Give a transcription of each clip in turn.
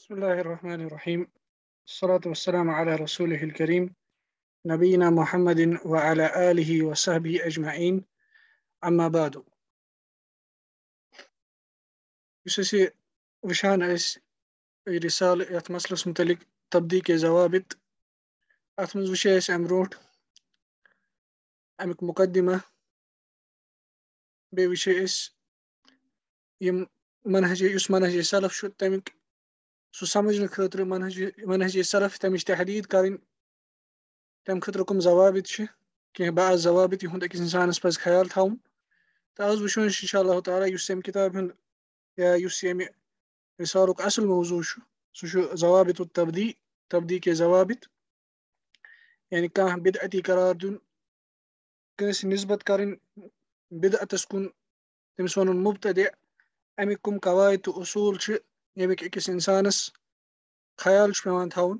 بسم الله الرحمن الرحيم. الصلاة والسلام على رسوله الكريم نبينا محمد وعلى آله وصحبه أجمعين. أما بعد. يسوسي وشان رسالة يتمسلس متلك تبديك ضوابط أتمز وشيس أمروت أمك مقدمة بوشيس يم منهج سلف شو تمك سو سمجھنے خاطر منهج سلف تمچ تحدید کرن تم خاطر کم ضوابط کہ بعض ضوابط ہند أکس انسانس پز خیال تھاون تو آز وچھو ان شاء اللہ تعالی یس ام کتاب ہند یا یس ام رسالک اصل موضوع سو ضوابط تبدی کے ضوابط یعنی کانٛہہ بدعتی قرار دین کٲنٛسہِ نسبت کرن بدعتس کن تمس ونن مبتدع امیک کم قواعد تو اصول ییٚمیُک أکِس انسانس خیال پیوان تھاون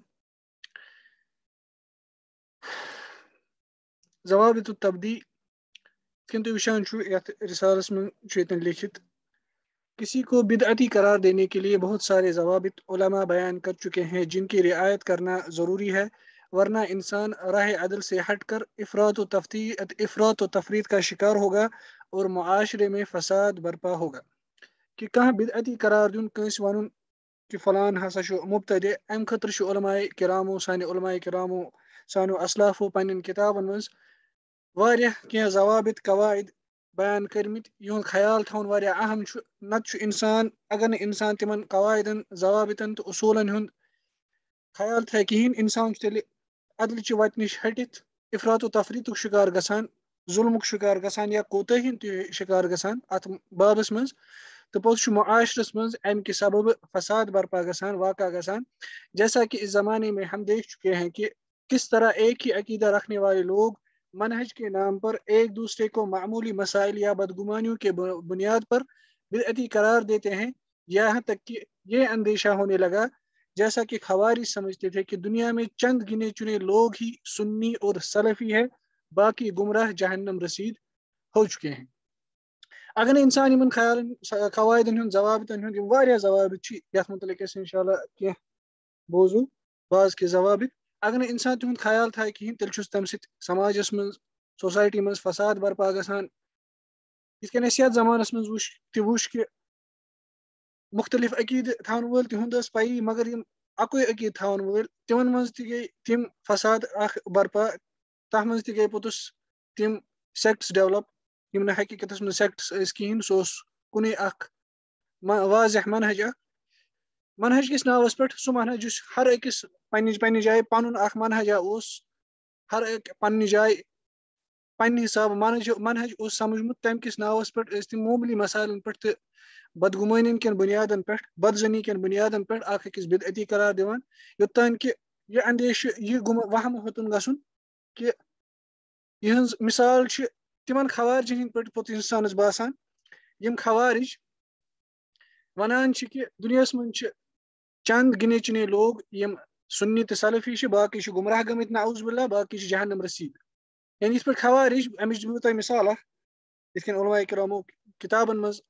ضوابط التبدی کن تھی وشان یت رسالس من لکھت کسی کو بدعتی قرار دینے کے لیے بہت سارے ضوابط علماء بیان کر چکے ہیں جن کی رعایت کرنا ضروری ہے، ورنہ انسان راہ عدل سے ہٹ کر افراط و تفریط کا شکار ہوگا اور معاشرے میں فساد برپا ہوگا۔ کہ کانٛہہ بدعتی قرار دیون کٲنٛسہِ ونن کہ فلان ہسا چھُ مبتدع ام خاطر چھُ علماء کرامو سانو اسلافو پنن کتابن منٛز واریاہ کینٛہہ ضوابط قواعد بیان کرمت یہند خیال تھاون واریاہ اہم چھُ نت چھُ انسان اگر نہٕ انسان تمن قواعدن ضوابطن تو اصولن ہند خیال تھایہِ کہین انسان چھُ تیٚلہِ عدلٕچہِ وتہِ نش ہٹِتھ افراط و تفریطُک شکار گژھان، ظلمُک شکار گژھان یا کوتاہی ہُنٛد تہِ شکار گژھان اتھ بابس منٛز تو پوٚتُس چھُ معاشرس منٛز امہِ کہِ سبب فساد برپا گژھان واقع گژھان، جیسا کہ اس زمانے میں ہم دیکھ چکے ہیں کہ کس طرح ایک ہی عقیدہ رکھنے والے لوگ منہج کے نام پر ایک دوسرے کو معمولی مسائل یا بدگمانیوں کے بنیاد پر بدعتی قرار دیتے ہیں، یہاں تک کہ یہ اندیشہ ہونے لگا جیسا کہ خوارج سمجھتے تھے کہ دنیا میں چند گنے چنے لوگ ہی سنی اور سلفی ہے، باقی گمراہ جہنم رسید ہو چکے ہیں۔ اگر انسان ان قواعدن ہند ضوابطن ہند واریاہ ضوابط یتھ متعلق انشاءاللہ کینٛہہ بوزو بعض کے ضوابط اگر انسان تہد خیال تھایہِ کہین تیل چھُس تمہِ سۭتۍ سماجس منٛز سوسائٹی منٛز فساد برپا گژھان۔ یِتھ کٔنۍ اَسہِ یتھ زمانس منٛز وُچھ کہ مختلف عقیدٕ تھاون وٲلۍ تِہُنٛد ٲس پیی مگر یِم اکوے عقیدٕ تھاون وٲلۍ تِمن منٛز تہِ گٔے تِم فساد اکھ برپا، تتھ منٛز تہِ گٔے پوٚتُس تِم سیکٹس ڈیولپ یِم نہٕ حقیقتس منٛز سیکٹس ٲسۍ کہیٖنۍ، سُہ اوس کُنُے اکھ واضح منہج کس ناوس پٮ۪ٹھ سُہ منہج یُس ہر أکِس پننہِ جایہِ پنُن اکھ منہجا اوس، ہر أکۍ پننہِ جایہِ پننہِ حساب منہج اوس سمجھمُت، تمہِ کس ناوس پٮ۪ٹھ ٲسۍ تِم معموٗلی مسائلن پٮ۪ٹھ تہٕ بدگمٲنین کٮ۪ن بنیادن پٮ۪ٹھ بدزنی کٮ۪ن بنیادن پٮ۪ٹھ اکھ أکِس بدعتی قرار دِوان، یوٚتانۍ کہِ یہِ اندیشہِ یہِ وہم ہیوٚتُن گژھُن کہ یِہنٛز مثال چھِ تِمن خوارجن ہٕنٛدۍ پٲٹھۍ پوٚتُس انسانس باسان یِم خوارج ونان چھِ کہ دُنیاہس منٛز چھِ چند گنے چنے لوگ یم سنی تہٕ سلفی چھِ، باقی چھِ گمراہ گٔمٕتۍ نعوذ باللہ، باقی چھِ جہنم رسید۔ یعنی یِتھ پٲٹھۍ خوارج امِچ دِمو تۄہہِ مثال اکھ، یِتھ کٔنۍ علماء کرامو کتابن منٛز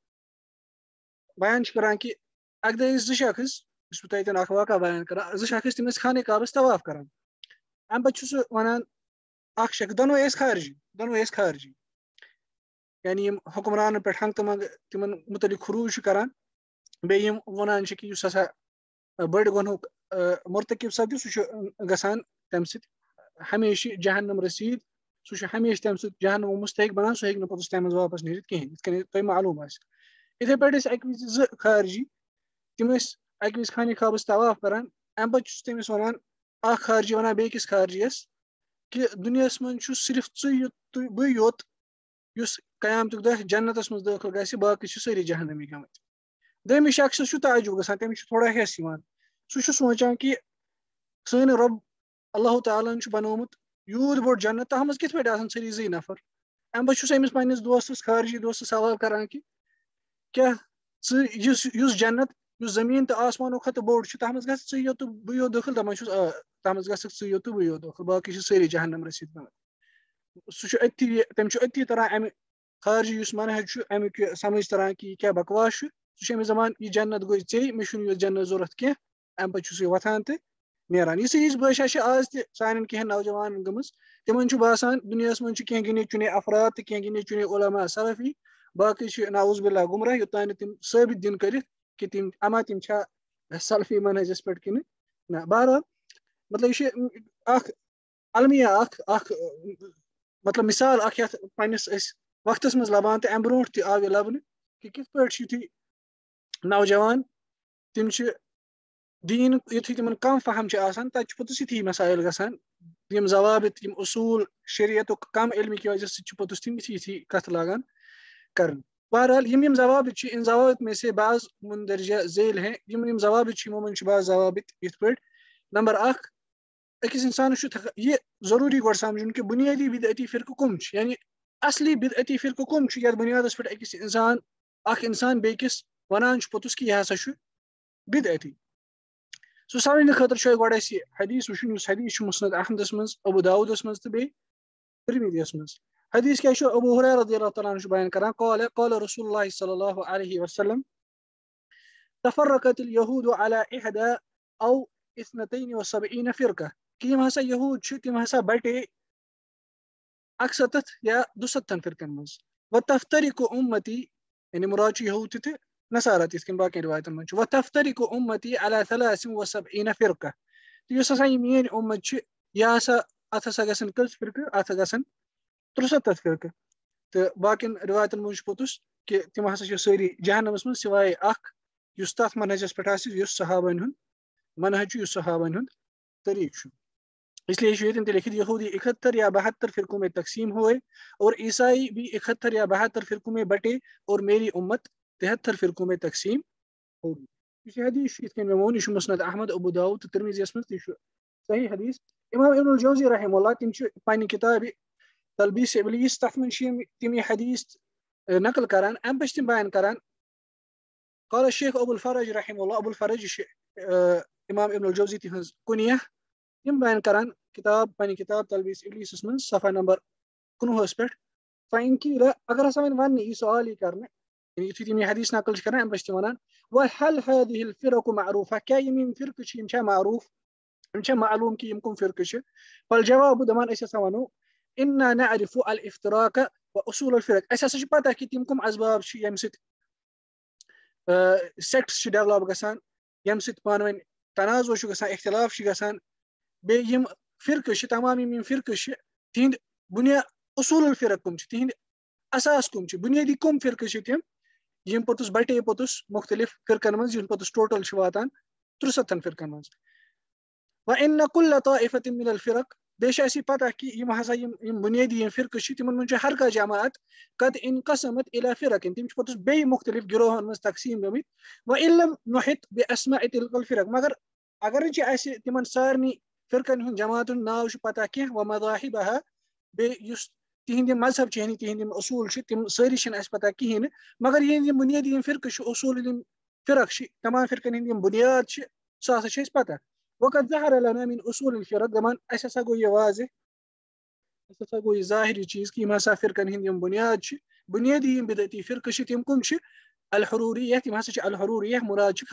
بیان چھِ کران کہ اکہِ دۄہ ٲسۍ زٕ شخص، یُس بہٕ تۄہہِ اکھ واقعہ بیان کران، زٕ شخص تِم ٲسۍ خانہ کعبس طواف کران، امہِ پتہٕ چھُ سُہ ونان اکھ شخص دۄنوے ٲسۍ خارجی یعنی یِم حکمرانن پٮ۪ٹھ ہنٛگتہٕ منٛگہٕ تِمن متعلق خروج چھِ کران، بیٚیہِ یِم ونان چھِ کہ یُس ہسا بٔڑ گۄنہُک مرتکب سپدِ سُہ چھُ گژھان تمہِ سۭتۍ ہمیشہِ جہنم رسید، سُہ چھُ ہمیشہِ تمہِ سۭتۍ جہنمُک مستحق بنان، سُہ ہیٚکہِ نہٕ پوٚتُس تمہِ منٛز واپس نیٖرِتھ کہیٖنۍ، یِتھ کٔنۍ تۄہہِ معلوٗم آسہِ۔ یِتھے پٲٹھۍ ٲسۍ اکہِ وِزِ زٕ خارجی، تِم ٲسۍ اکہِ وِزِ خانہ کعبس طواف کران، امہِ پتہٕ چھُس تٔمِس ونان اکھ خارجی ونان بیٚکِس خارجیَس کہ دُنیاہس منٛز چھُ صرف بٕے یوت یُس قیامتُک دۄہ جنتس منٛز دٲخل گژھِ، باقٕے چھِ سٲری جہنمی گٔمٕتۍ۔ دوٚیمِس شخصس چھُ تعجب گژھان، تٔمِس چھُ تھوڑا ہٮ۪س یِوان، سُہ چھُ سونٛچان کہ سٲنۍ رۄب اللہ تعالیٰ ہن چھُ بنومُت یوٗت بوٚڑ جنت، تتھ منٛز کِتھ پٲٹھۍ آسان سٲری زٕے نفر۔ امہِ پتہٕ چھُس أمِس پننِس دوستس خارجی دوستس سوال کران کہ کیاہ یُس جنت یُس زمیٖن تہٕ آسمانو کھۄتہٕ بوٚڑ چھُ، تتھ منٛز گژھِ ژٕے یوت تہٕ بٕے یوت دٲخل؟ دپان چھُس آ، تتھ منٛز گژھکھ ژٕے یوت تہٕ بٕے یوت دٲخل، باقٕے چھِ سٲری جہنم رسید گٔمٕتۍ۔ سُہ چھُ تٔمِس چھُ أتھی تران امہِ خارجی یُس منہج چھُ امیُک یہِ سمجھ تران کہ یہِ کیاہ بکواس چھُ، سُہ چھُ أمِس دپان یہِ جنت گوٚے ژےٚ، مےٚ چھُنہٕ یہِ جنت ضوٚرتھ کینٛہہ، ام پتہ چھُ وۄتھان تہٕ نیران یہِ یِژھ بٲشا چھِ آز تہِ سانٮ۪ن کینٛہہ نوجوان گٔمٕژ تِمن چھُ باسان دُنیاہس منٛز چھِ کینٛہہ گِنے چُنے افراد تہٕ کینٛہہ گِنے چُنے علما سلفی باقٕے چھِ نعوذ باللہ گمراہ یوٚتانۍ نہٕ تِم ثٲبت دِن کٔرِتھ کہِ تِم چھا سلفی منہجس پٮ۪ٹھ کِنہٕ نہ بہرحال مطلب یہِ چھِ اکھ المیہ اکھ مطلب مثال اکھ یتھ پننس أسۍ وقتس منٛز لبان تہٕ امہِ برونٛٹھ تہِ آو یہِ لبنہٕ کہِ کِتھ پٲٹھۍ چھِ یُتھُے نوجوان تِم چھِ دیٖن یُتھُے تِمن کم فہم چھِ آسان تتہِ چھُ پوٚتُس یِتھی مسائل گژھان یِم ضوابط یِم اصوٗل شریعتُک کم علمہِ کہِ وجہ سۭتۍ چھِ پوٚتُس تِم یِتھی کتھٕ لاگان کرٕنۍ بہرحال یِم ضوابط چھِ ان ضوابط میں سے بعض مندرجہ ذیل ہیں یِم ضوابط چھِ یِمو منٛز چھِ بعض ضوابط یِتھ پٲٹھۍ نمبر اکھ أکِس انسانس چھُ یہِ ضروٗری گۄڈٕ سمجھُن کہِ بُنیٲدی بدعتی فرقہٕ کٕم چھِ یعنی اصلی بدعتی فرقہٕ کٕم چھِ یتھ بُنیادس پٮ۪ٹھ أکِس اکھ انسان بیٚکِس ونان چھُ پوٚتُس کہِ یہِ ہسا چھُ بدعتی سُہ سمجھنہٕ خٲطرٕ چھُ گۄڈٕ اَسہِ یہِ حدیث وٕچھُن یُس حدیث چھُ مسند احمدس منٛز ابو داؤدس منٛز تہٕ بیٚیہِ ترمذیَس منٛز حدیث کیاہ چھُ ابو ہریرہ رضی اللہ تعالیٰ عنہ چھُ بیان کران قال رسول اللہ صلی اللہ علیہ وسلم تفرقت اليهود على 71 او 72 فرقہ کہ یِم ہسا یہوٗد چھِ تِم ہسا بٹے 61 یا 62 فرقن منٛز وتفترق امتی یعنی مراد چھُ یہوٗد تہِ تہٕ نصارہ تہِ یِتھ کٔنۍ باقین روایتن منٛز چھُ وتفترق امتی على 73 فرقہ تہٕ یُس ہسا یہِ میٲنۍ اُمت چھِ یہِ ہسا اتھ ہسا گژھن کٔژ فرقہٕ اتھ گژھن 73 فرقہٕ تہٕ باقین روایتن منٛز چھُ پوٚتُس کہِ تِم ہسا چھِ سٲری جہنمس منٛز سوائے اکھ یُس تتھ منہجس پٮ۪ٹھ آسہِ یُس صحابن ہُنٛد منہج چھُ یُس صحابن ہُنٛد طریقہ چھُ اس لیے ییٚتٮ۪ن تہِ لیکھِتھ یہودی 71 یا 72 فرقوں میں تقسیم ہوئے اور عیسائی بھی 71 یا 72 فرقوں میں بٹے اور میری امت 73 فرقوں میں تقسیم ہوگی یُس یہِ حدیث چھُ یِتھ کٔنۍ مےٚ ووٚن یہِ چھُ مسند احمد ابو داؤد تہٕ ترمذیَس منٛز تہِ چھُ صحیح حدیث امام ابن الجوزی رحمہ اللہ تِم چھِ پننہِ کِتابہِ تلبیس ابلیس تتھ منٛز چھِ تِم یہِ حدیث نقل کران امہِ پتہٕ چھِ تِم بیان کران قال الشیخ ابو الفرج رحمہ اللہ ابو الفرج یہِ چھِ امام ابن الجوزی تِہنٛز کُنیہ تِم بیان کران پننہِ کِتاب تلبیس ابلیسس منٛز صفحہ نمبر 19 پٮ۪ٹھ فإن قیل اگر ہسا وۄنۍ وننہٕ یہِ سوال یہِ کرنہٕ یُتھُے تِم یہِ حدیث نقل چھِ کران امہِ پتہٕ چھِ تِم ونان وهل هذه الفرق معروفہ کیاہ یِم فرقہٕ چھِ یِم چھا معروف یِم چھا معلوم کہِ یِم کٕم فرقہٕ چھِ فالجواب دپان أسۍ ہسا ونو انا نعرف الافتراق واصول الفرق اَسہِ ہسا چھِ پتہ کہِ تِم کٕم اسباب چھِ ییٚمہِ سۭتۍ سیکٹس چھِ ڈیولپ گژھان ییٚمہِ سۭتۍ پانہٕ ؤنۍ تنازع چھُ گژھان اختلاف چھُ گژھان بیٚیہِ یِم فرقہٕ چھِ تمام یِم فرقہٕ چھِ تِہنٛدۍ اصوٗل الفرق کٕم چھِ تِہنٛدۍ اساس کٕم چھِ بُنیٲدی کٕم فرقہٕ چھِ تِم یِم پوٚتُس بٹے پوٚتُس مختلف فرقن منٛز یِم پوٚتُس ٹوٹل چھِ واتان 63 فرقن منٛز وان كل طائفة من الفرق بیٚیہِ چھِ اَسہِ پتہ کہِ یِم ہسا یِم بُنیٲدی یِم فرقہٕ چھِ تِمن منٛز چھِ ہر کانٛہہ جماعت قد انقسمت الى فرق تِم چھِ پوٚتُس بیٚیہِ مختلف گروہن منٛز تقسیٖم گٔمٕتۍ وان لم نحط باسماء تلك الفرق مگر اگر نہٕ چھِ اَسہِ تِمن سارنٕے فرقن ہُنٛد جماعتن ہُنٛد ناو چھُ پتہ کینٛہہ ومذاہبها بیٚیہِ یُس تِہنٛدۍ یِم مذہب چھِ یعنی تِہنٛدۍ یِم اصوٗل چھِ تِم سٲری چھِنہٕ اَسہِ پتہ کِہیٖنۍ نہٕ مگر یِہنٛدۍ یِم بُنیٲدی یِم فرقہٕ چھِ اصوٗل یِم فرق چھِ تمام فرقن ہٕنٛدۍ یِم بُنیاد چھِ سُہ ہسا چھِ اَسہِ پتہ وقد ظهر لنا من اصول الفرق دپان اَسہِ ہسا گوٚو یہِ واضح اَسہِ ہسا گوٚو یہِ ظٲہری چیٖز کہِ یِم ہسا فرقن ہٕنٛدۍ یِم بُنیاد چھِ بُنیٲدی یِم بدعتی فرقہٕ چھِ تِم کٕم چھِ الحروریہ تِم ہسا چھِ الحروریہ مراد چھِ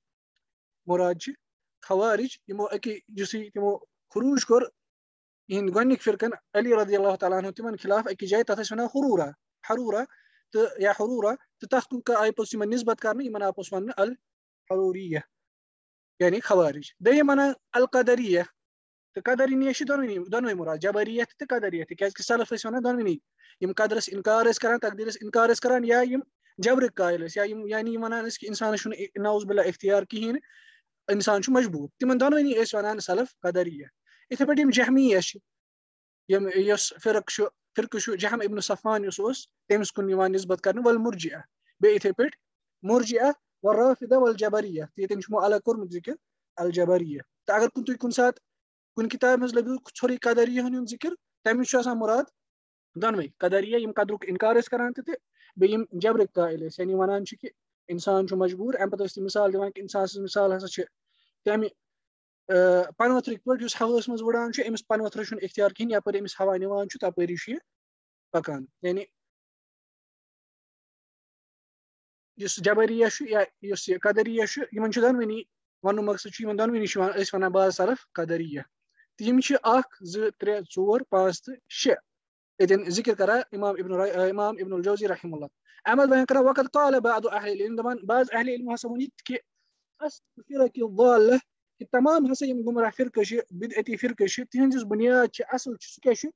خوارج یِمو یُسٕے تِمو خروج کوٚر یِہنٛدۍ گۄڈنِکۍ فرقن علی رضی اللہ تعالیٰ عنہ تِمن خلاف أکِس جایہِ تتھ ٲسۍ ونان حروٗرہ تہٕ تتھ کُن آیہِ پوٚتُس یِمن نسبت کرنہٕ یِمن آو پوٚتُس وننہٕ الحروریہ یعنی خوارج دوٚیِم ونان القدریہ تہٕ قدرینیہ چھِ دۄنوٕے مراد جبریت تہٕ قدریت تہِ کیازِ کہِ سلف ٲسۍ ونان دۄنوٕنی یِم قدرس انکار ٲسۍ کران تقدیرس انکار ٲسۍ کران یا یِم جبرٕکۍ قٲیل ٲسۍ یا یِم یعنی یِم ونان ٲسۍ کہِ انسانس چھُنہٕ نعوذ باللہ اختیار کِہیٖنۍ نہٕ انسان چھُ مجبوٗر تِمن دۄنوٕنی ٲسۍ ونان سلف قدریہ یِتھے پٲٹھۍ یِم جہمیہ چھِ یُس فرقہٕ چھُ جہم ابن صفوان یُس اوس تٔمِس کُن یِوان نسبت کرنہٕ والمرجئہ بیٚیہِ یِتھے پٲٹھۍ مرجئہ والرافضہ والجبریہ تہٕ ییٚتٮ۪ن چھُ الگ کوٚرمُت ذکر الجبریہ تہٕ اگر تُہۍ کُنہِ ساتہٕ کُنہِ کِتابہِ منٛز لٔبِو ژھورُے قدریہ ہُنٛد ذکر تَمِچ چھُ آسان مراد دۄنوٕے قدریہ یِم قدرُک انکار ٲسۍ کران تہٕ بیٚیہِ یِم جبرٕکۍ قٲیل ٲسۍ یعنی ونان چھِ کہِ انسان چھُ مجبوٗر امہِ پتہٕ ٲسۍ تِم مثال دِوان کہِ انسان سٕنٛز مثال ہسا چھِ تمہِ پنہٕ ؤتھرٕکۍ پٲٹھۍ یُس ہوہَس منٛز وٕڑان چھُ أمِس پنہٕ ؤتھرس چھُنہٕ اختیار کِہیٖنۍ یپٲرۍ أمِس ہوا نِوان چھُ تپٲری چھُ یہِ پکان یعنی یُس جبریہ چھُ یا یُس یہِ قدریہ چھُ یِمن چھُ دۄنوٕنی ون مقصد دونوی نش ونان بعض طرف قدریہ تو یم 1 2 3 4 5 تو 6 اتن ذکر کرا امام ابن الجوزی رحمہ اللہ احمد بیان کرا وقت قال بعض اہل العلم دپان بعض اہل علم ہسا ونیت کہ اصل فرق الضالہ کہ تمام ہسا یم گمراہ فرقہ بدعتی فرقہ تہندس بنیاد اصل سہ کیا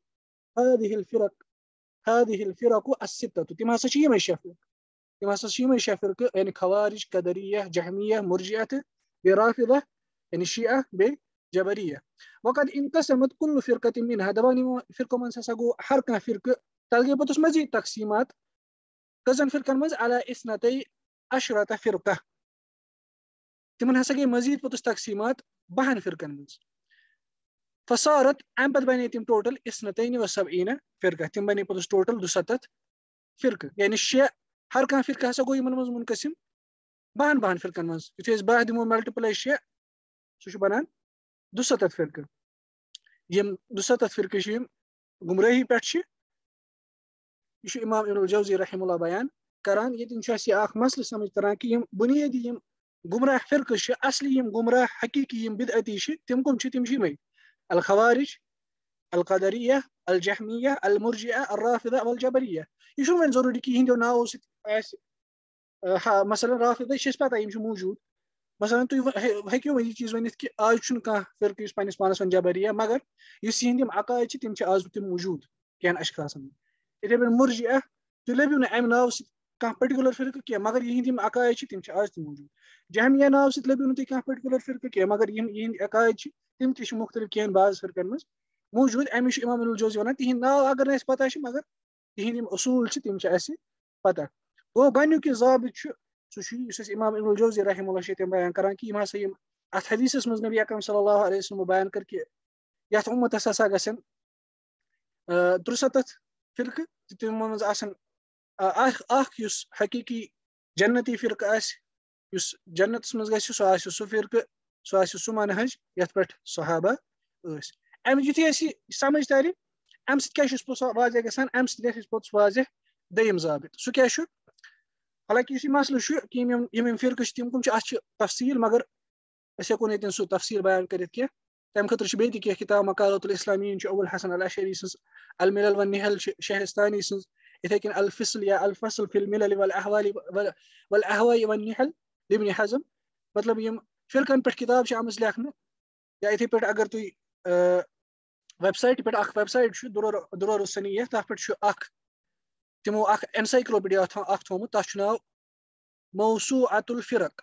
هذه الفرق الستة تم ہسا یمے شیٚے فرقہ تم ہسا یمے شیٚے فرقہ یعنی خوارج قدریہ جہمیہ مرجعہ رافضہ یعنی شیعہ بے جبریہ وقد انقسمت كل فرقة منها دپان فرقو من ہسا گو ہر کانٛہہ فرقہ تتھ گئی پوٚتُس مزید تقسیمات کٔژن فرقن منٛز على 12 فرقہ تمن ہسا گئی مزید پوٚتُس تقسیمات 12 فرقن منٛز فصارت ام پتہ بنے تم ٹوٹل 72 فرقہ تم بنے پوٚتُس ٹوٹل 72 فرقہ یعنی 6 ہر کانٛہہ فرقہ ہسا گو یمن منٛز منقسم 12 فرقن منٛز یُتھُے أسۍ 12 دمو ملٹپلاے 6 سُہ چھُ بنان 72 فرقہ یم 72 فرقہ یم گمراہی پہ یہ امام ابن الجوزی رحمہ اللہ بیان کران یہ اخ مسئلہ سمجھ تران کہ یم بنیادی یم گمراہ فرقہ اصلی یم گمراہ حقیقی یم بدعتی تم کم تم یمے الخوارج القدریہ الجہمیہ المرجعہ الرافضہ والجبریہ یہ وۄنۍ ضروری کہ یہندیو ناو مثلا رافضہ یہ پتہ یم موجود مثلا تھی ہیٚکِو یہ چیز ونِتھ کہ آج چھُنہٕ کانٛہہ فرقہ یُس پننس پانس ون جبریہ مگر یُس یہندۍ یم عقائد تم آز تہِ موجود کینٛہہ اشخاصن اتھے پٲٹھۍ مرجعہ تُہۍ لٔبِو نہٕ امہِ ناو سۭتۍ کانٛہہ پٔٹِکیوٗلر فرقہ کینٛہہ مگر یہندۍ یم عقائد تم آز تہِ موجود جہمیہ ناو سۭتۍ لٔبِو نہٕ تُہۍ کانٛہہ پٔٹِکیوٗلر فرقہ کینٛہہ مگر یم یہندۍ عقائد تم تہِ مختلف کینٛہہ بعض فرقن منٛز موجود امی امام ابن الجوزی ونان تہند ناو اگر نہٕ اسہِ پتہ مگر تہند یم اصول تم اسہِ پتہ گوٚو گۄڈنیُک یہِ ضابط چھُ سُہ چھُ یُس اسہِ امام ابن الجوزی رحمہ اللہ چھِ تم بیان کران کہ یم ہسا یم اتھ حدیثس منٛز نبی اکرم صلی اللہ علیہ وسلم بیان کر کہ یتھ امتس ہسا گژھن 73 فرقہ تمو منٛز آسن اکھ یُس حقیقی جنتی فرقہ آسہِ یُس جنتس منٛز گژھِ سُہ آسہِ سُہ فرقہ سُہ آسہِ سُہ منہج یتھ پٮ۪ٹھ صحابہ ٲسۍ امہِ یُتھُے اَسہِ سمجھ ترِ امہِ سۭتۍ کیاہ چھُ پوٚتُس واضح گژھان امہِ سۭتۍ گژھِ پوٚتُس واضح دوٚیِم ضابط سُہ کیاہ چھُ حالانکہ یُس یہِ مسلہٕ چھُ کہ یم فرقہ چھِ تم کم چھِ اتھ چھِ تفصیل مگر أسۍ ہٮ۪کو نہٕ ییٚتٮ۪ن سُہ تفصیل بیان کٔرِتھ کینٛہہ تمہِ خٲطرٕ چھِ بیٚیہِ تہِ کینٛہہ کتاب مقالات الاسلامیٖن چھُ ابو الحسن الاشعری سٕنٛز الملل والنحل چھِ شہرستانی سٕنٛز یتھے کٔنۍ الفصل یا الفصل فی الملل والاحواء والنحل لابن حزم مطلب یم فرقن پٮ۪ٹھ کتاب چھِ آمٕژ لیکھنہٕ یا یتھے پٲٹھۍ اگر تُہۍ ویب سائٹ پٮ۪ٹھ اکھ ویب سائٹ چھُ درور السنیہ تتھ پٮ۪ٹھ چھُ تمو اکھ انسائکلوپیڈیا اکھ تھومُت تتھ چھُ ناو موسوعۃ الفرق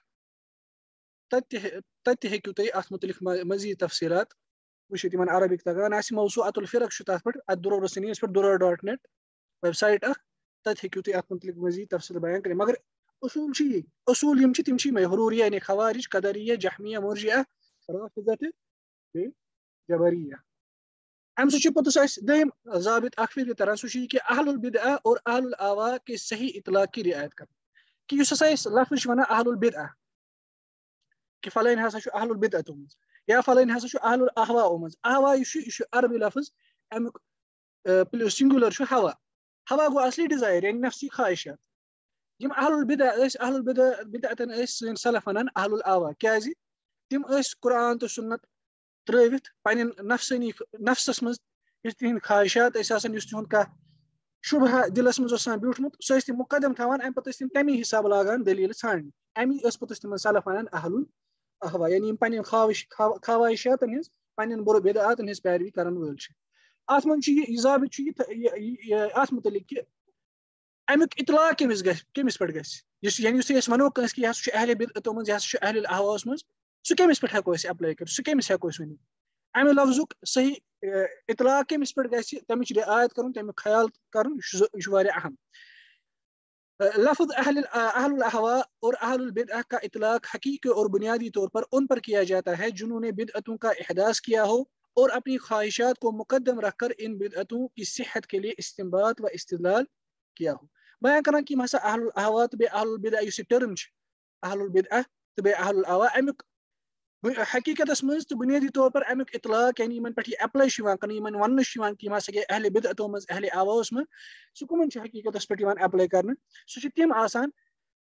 تتہِ ہیٚکِو تُہۍ اتھ متعلق مزید تفصیلات وٕچھِتھ یِمن عربک تگان آسہِ موسوعۃ الفرق چھُ تتھ پٮ۪ٹھ اتھ درور السنیس پٮ۪ٹھ duror.net ویب سائٹ اکھ تتہِ ہیٚکِو تُہۍ اتھ متعلق مزید تفصیل بیان کٔرِتھ مگر اصول چھِ یہِ اصول یم چھِ تم چھِ یِمے حروریہ یعنی خوارج قدریہ جہمیہ مرجعہ رافضہ تہٕ بیٚیہِ جبریہ امہِ سۭتۍ چھُ پوٚتُس اسہِ دوٚیِم ضابط اکھ فکرِ تران سُہ چھُ یہ کہ اہل البدعہ اور اہل الاہواء کے صحیح اطلاق کی رعایت کرنا کہ یُس ہسا أسۍ لفظ چھِ ونان اہل البدعہ کہ فلٲنۍ ہسا چھُ اہل البدعتو منٛز یا فلٲنۍ ہسا چھُ اہل الاہواء منٛز احوا یُس چھُ عربی لفظ امیُک سنگولر چھُ ہوا ہوا گوٚو اصلی ڈِزایر یعنی نفسی خواہشات یم اہل البدع ٲسۍ اہل البدعتن ٲسۍ سٲنۍ سلف ونان اہل الاہواء کیازِ تم ٲسۍ قرآن تہٕ سنت ترٲوِتھ پننٮ۪ن نفسس منٛز یُس تہنٛدۍ خواہشات ٲسۍ آسان یُس تِہُنٛد کانٛہہ شبہہ دلس منٛز اوس آسان بیوٗٹھمُت سُہ ٲسۍ تِم مقدم تھاوان امہِ پتہٕ ٲسۍ تِم تمی حساب لاگان دلیٖل ژھانڈنہِ امی ٲسۍ پوٚتُس تِمن سلف ونان اہل الاہواء یعنی یم پننٮ۪ن خواہشاتن ہٕنٛز پننٮ۪ن بدعاتن ہٕنٛز پیروی کرن وٲلۍ چھِ اتھ منٛز چھُ یہِ ضابط چھُ یہِ اتھ متعلق کہ امیُک اطلاق کٔمِس پٮ۪ٹھ گژھِ یعنی یُس أسۍ ونو کٲنٛسہِ کہ یہِ ہسا چھُ اہل بدعتو منٛز یہِ ہسا چھُ اہل الاہواءس منٛز سُہ کٔمِس پٮ۪ٹھ ہٮ۪کو أسۍ اٮ۪پلاے کٔرِتھ سُہ کٔمِس ہٮ۪کو أسۍ ؤنِتھ امہِ لفظُک صحیح اطلاق کٔمِس پٮ۪ٹھ گژھِ تمِچ رعایت کرُن تمیُک خیال کرُن یہِ چھُ واریاہ اہم لفظ اہل الاہواء اور اہل البدعہ کا اطلاق حقیقی اور بنیادی طور پر ان پر کیا جاتا ہے جنہوں نے بدعتوں کا احداث کیا ہو اور اپنی خواہشات کو مقدم رکھ کر ان بدعتوں کی صحت کے لیے استنباط و استدلال کیا ہو بیان کران کہ مسا اہل الاہواء تو اہل البدعہ یُس یہِ ٹرم چھِ اہل البدعہ تو اہل الاہواء امیُک حقیقتس منٛز تہٕ بنیادی طور پر امیُک اطلاق یعنی یمن پٮ۪ٹھ یہِ اپلاے چھُ یِوان کرنہٕ یمن وننہٕ چھُ یِوان کہ یِم ہسا گٔے اہل بدعتو منٛز اہل اہواءس منٛز سُہ کٕمن چھُ حقیقتس پٮ۪ٹھ یِوان اپلاے کرنہٕ سُہ چھُ تِم آسان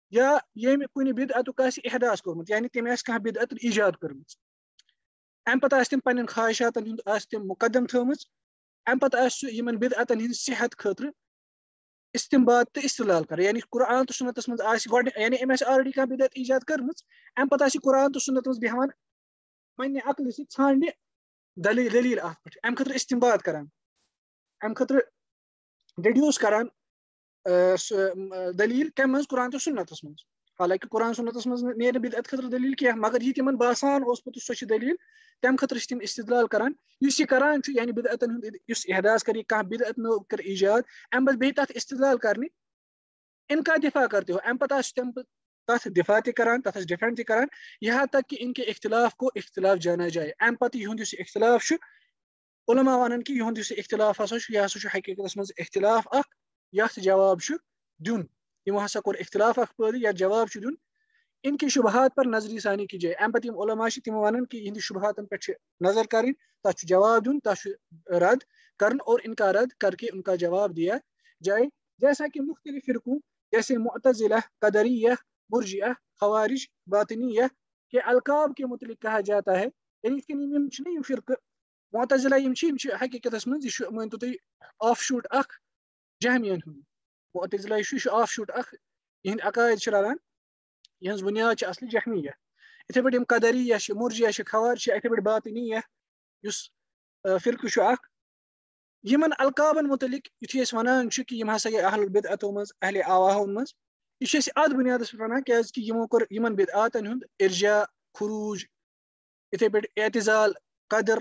یا یم کُنہِ بدعتُک آسہِ احداث کوٚرمُت یعنی تٔمۍ آسہِ کانٛہہ بدعت ایجاد کٔرمٕژ اَمہِ پتہٕ آسہِ تِم پننٮ۪ن خواہشاتن ہُنٛد آسہِ تِم مقدم تھٲومٕژ اَمہِ پتہٕ آسہِ سُہ یِمن بدعتن ہٕنٛدِ صحت خٲطرٕ استمباد تہٕ استدلال کران یعنی قرآن تہٕ سُنتس منٛز آسہِ گۄڈٕ یعنی أمۍ آسہِ آلریڈی کانٛہہ بدعت ایجاد کٔرمٕژ اَمہِ پتہٕ آسہِ قرآن تہٕ سُنت منٛز بیٚہوان پننہِ عقلہِ سۭتۍ ژھانڈنہِ دلیٖل اتھ پٮ۪ٹھ اَمہِ خٲطرٕ استمباد کران اَمہِ خٲطرٕ ڈیڈیوٗس کران دلیٖل کمہِ منٛز قرآن تہٕ سُنتس منٛز حالانکہِ قرآن سُنتس منٛز نیرِ نہٕ بدعت خٲطرٕ دلیٖل کینٛہہ مگر یہِ تِمن باسان اوس پوٚتُس سۄ چھِ دلیٖل تمہِ خٲطرٕ چھِ تِم استدلال کران یُس یہِ کران چھُ یعنی بدعتن ہُنٛد یُس احداث کرِ کانٛہہ بدعت نٔو کر ایجاد اَمہِ پتہٕ بیٚیہِ تتھ استدلال کرنہِ ان کا دفاع کرتے ہو اَمہِ پتہٕ آسہِ تِم تتھ دفاع تہِ کران تتھ آسہِ ڈِفینڈ تہِ کران یہاں تک کہ ان کے اختلاف کو اختلاف جانا جائے اَمہِ پتہٕ یِہُنٛد یُس اختلاف چھُ علما ونان کہ یِہُنٛد یُس اختلاف ہسا چھُ یہِ ہسا چھُ حقیٖقتس منٛز اختلاف اکھ یتھ جواب چھُ دیُن یِمو ہسا کوٚر اختلاف اکھ پٲدٕ یتھ جواب چھُ دیُن ان کی شبہات پر نظری ثانی کی جائے اَمہِ پتہٕ یِم علما چھِ تِم ونان کہ یِہنٛدِ شبہاتن پٮ۪ٹھ چھِ نظر کرٕنۍ تتھ چھُ جواب دیُن تتھ چھُ رد کرن اور ان کا رد کر کے ان کا جواب دیا جائے جیسا کہ مختلف فرقوں جیسے معتزلہ قدریہ مرجئہ خوارج باطنیہ کے القاب کے متعلق کہا جاتا ہے یعنی یِم چھِنہ یِم فرقہٕ معتزلہ یِم چھِ حقیٖقتس منٛز یہِ چھُ مٲنتو تُہۍ آف شوٗٹ اکھ جہمین ہُنٛد معتزلہ یہِ چھُ آف شوٗٹ اکھ یِہنٛدۍ عقاید چھِ رلان یِہنٛز بُنیاد چھِ اصلی جہمیہ یِتھے پٲٹھۍ یِم قدریہ چھِ مرجئہ چھِ خوارج چھِ یِتھے پٲٹھۍ باطنیہ یُس فرقہٕ چھُ اکھ یِمن القابن متعلق یُتھُے أسۍ ونان چھِ کہ یِم ہسا گٔے اہل بدعتو منٛز اہل اواہو منٛز یہِ چھِ أسۍ اتھ بُنیادس پٮ۪ٹھ ونان کیازِ کہ یِمو کوٚر یِمن بدعاتن ہُنٛد ارجاع خروج یِتھے پٲٹھۍ اعتزال قدر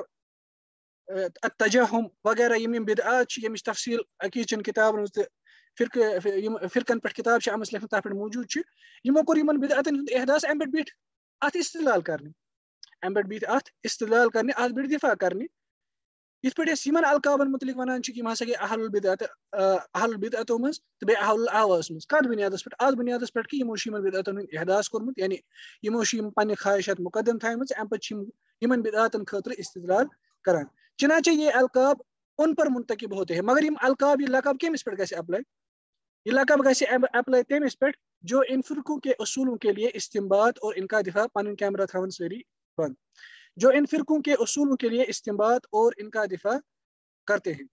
التجہم وغیرہ یِم بدعات چھِ ییٚمِچ تفصیل عقیٖد چٮ۪ن کِتابن منٛز تہٕ فرقن پٮ۪ٹھ کِتاب چھِ آمٕژ لیکھنہٕ تتھ پٮ۪ٹھ موٗجوٗد چھِ یِمو کوٚر یِمن بدعتن ہُنٛد احداث اَمہِ پٮ۪ٹھ بیٖٹھ اتھ استدلال کرنہِ اَمہِ پٮ۪ٹھ بیٖٹھ اتھ استدلال کرنہِ اتھ بیٖٹھ دفاع کرنہِ یِتھ پٲٹھۍ أسۍ یِمن القابن متعلق ونان چھِ کہ یِم ہسا گٔے اہل البدعتو منٛز تہٕ بیٚیہِ اہل الاہواہس منٛز کتھ بُنیادس پٮ۪ٹھ اتھ بُنیادس پٮ۪ٹھ کہ یِمو چھُ یِمن بدعتن ہُنٛد احداث کوٚرمُت یعنی یِمو چھِ یِم پننہِ خواہشات مقدم تھایمٕژ اَمہِ پتہٕ چھِ یِم یِمن بدعاتن خٲطرٕ استدلال کران چنانچہ یہ القاب ان پر منتخب ہوتے ہیں مگر یِم القاب یہ لقب کٔمِس پٮ۪ٹھ گژھِ اپلاے یہ لقب گژھِ اپلاے تٔمِس پٮ۪ٹھ جو ان فرقوں کے اصولوں کے لیے استمباد اور ان کا دفاع پنٕنۍ کیمرا تھاوان سٲری بند جو ان فرقوں کے اصولوں کے لیے استمباد اور ان کا دفاع کرتے ہیں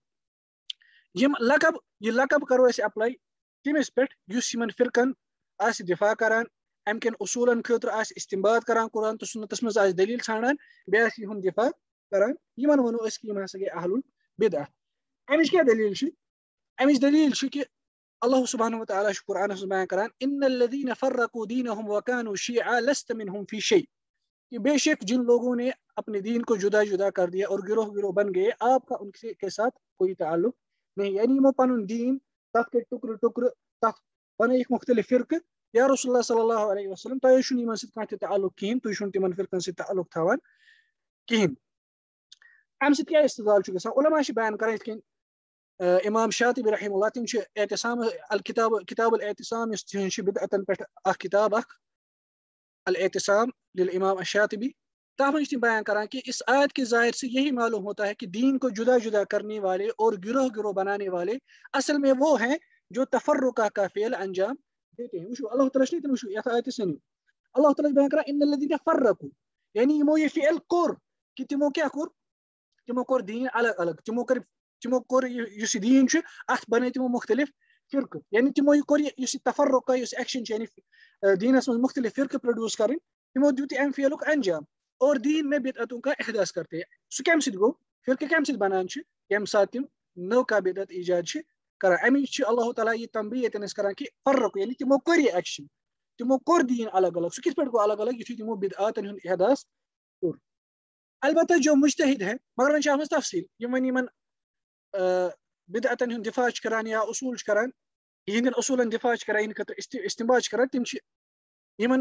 یہ لقب کرو أسۍ اپلاے تٔمِس پٮ۪ٹھ یُس یِمن فرقن آسہِ دفاع کران اَمہِ کٮ۪ن اصوٗلن خٲطرٕ آسہِ استمباد کران قرآن تہٕ سُنتس منٛز آسہِ دلیٖل ژھانڈان بیٚیہِ آسہِ یِہُنٛد دفاع کران یِمن ونو أسۍ کہ یِم ہسا گٔے اہل البدع اَمِچ کیاہ دلیٖل چھِ اَمِچ دلیٖل چھِ کہ اللہ سبحانہ وتعالیٰ چھُ قرآنس منٛز بیان کران ان الذین فرقوا دینہم وکانوا شیعا لست منہم فی شیء کہ بے شک جن لوگوں نے اپنے دین کو جدا جدا کر دیا اور گروہ گروہ بن گئے آپ کا ان کے ساتھ کوئی تعلق نہیں یعنی یِمو پنُن دین تتھ کٔرۍ ٹُکرٕ ٹُکرٕ تتھ بنٲیِکھ مختلف فرقہٕ یا رسول اللہ صلی اللہ علیہ وسلم تۄہہِ چھُنہٕ یِمن سۭتۍ کانٛہہ تہِ تعلق کِہیٖنۍ تُہۍ چھُنہٕ تِمن فرقن سۭتۍ تعلق تھاوان کِہیٖنۍ اَمہِ سۭتۍ کیاہ استدلال چھُ گژھان علما چھِ بیان کران یِتھ کٔنۍ امام شاطبی رحمہ اللہ تِم چھِ اعتصام کتاب الاعتصام یُس تِہنٛز چھِ بدعتن پٮ۪ٹھ اکھ کتاب اکھ الاعتصام للامام الشاطبی تتھ منٛز چھِ تِم بیان کران کہ اس آیت کے ظاہر سے یہی معلوم ہوتا ہے کہ دین کو جدا جدا کرنے والے اور گروہ گروہ بنانے والے اصل میں وہ ہیں جو تفرقہ کا فعل انجام دیتے ہیں وٕچھو اللہ تعالیٰ چھِ تِم وٕچھو یتھ آیتہِ سنو اللہ تعالیٰ چھِ بیان کران ان الذین فرقوا یعنی یِمو یہِ فعل کوٚر کہ تِمو کیاہ کوٚر تِمو کوٚر دیٖن الگ الگ تِمو کوٚر یُس یہِ دیٖن چھُ اتھ بنٲے تِمو مختلف فرقہٕ یعنی تِمو یہِ کوٚر یُس یہِ تفرقہ یُس ایکشن چھِ یعنی دیٖنس منٛز مختلف فرقہٕ پروڈیوس کرٕنۍ تِمو دیُت اَمہِ فعلُک انجام اور دین میں بدعتوں کا احداث کرتے ہیں سُہ کمہِ سۭتۍ گوٚو فرقہٕ کمہِ سۭتۍ بنان چھِ ییٚمہِ ساتہٕ تِم نٔو کانٛہہ بدعت ایجاد چھِ کران اَمِچ چھِ اللہ تعالیٰ یہِ تنبیہ ییٚتٮ۪ن أسۍ کران کہ فرق یعنی تِمو کوٚر یہِ ایکشن تِمو کوٚر دیٖن الگ الگ سُہ کِتھ پٲٹھۍ گوٚو الگ الگ یُتھُے تِمو بدعاتن ہُنٛد احداث کوٚر البتہ جو مجتہد ہے مگر وۄنۍ چھِ اتھ منٛز تفصیل یِم وۄنۍ یِمن بدعتن ہُنٛد دفاع چھِ کران یا اصوٗل چھِ کران یِہنٛدٮ۪ن اصوٗلن دفاع چھِ کران یِہنٛدِ خٲطرٕ استمباد چھِ کران تِم چھِ یِمن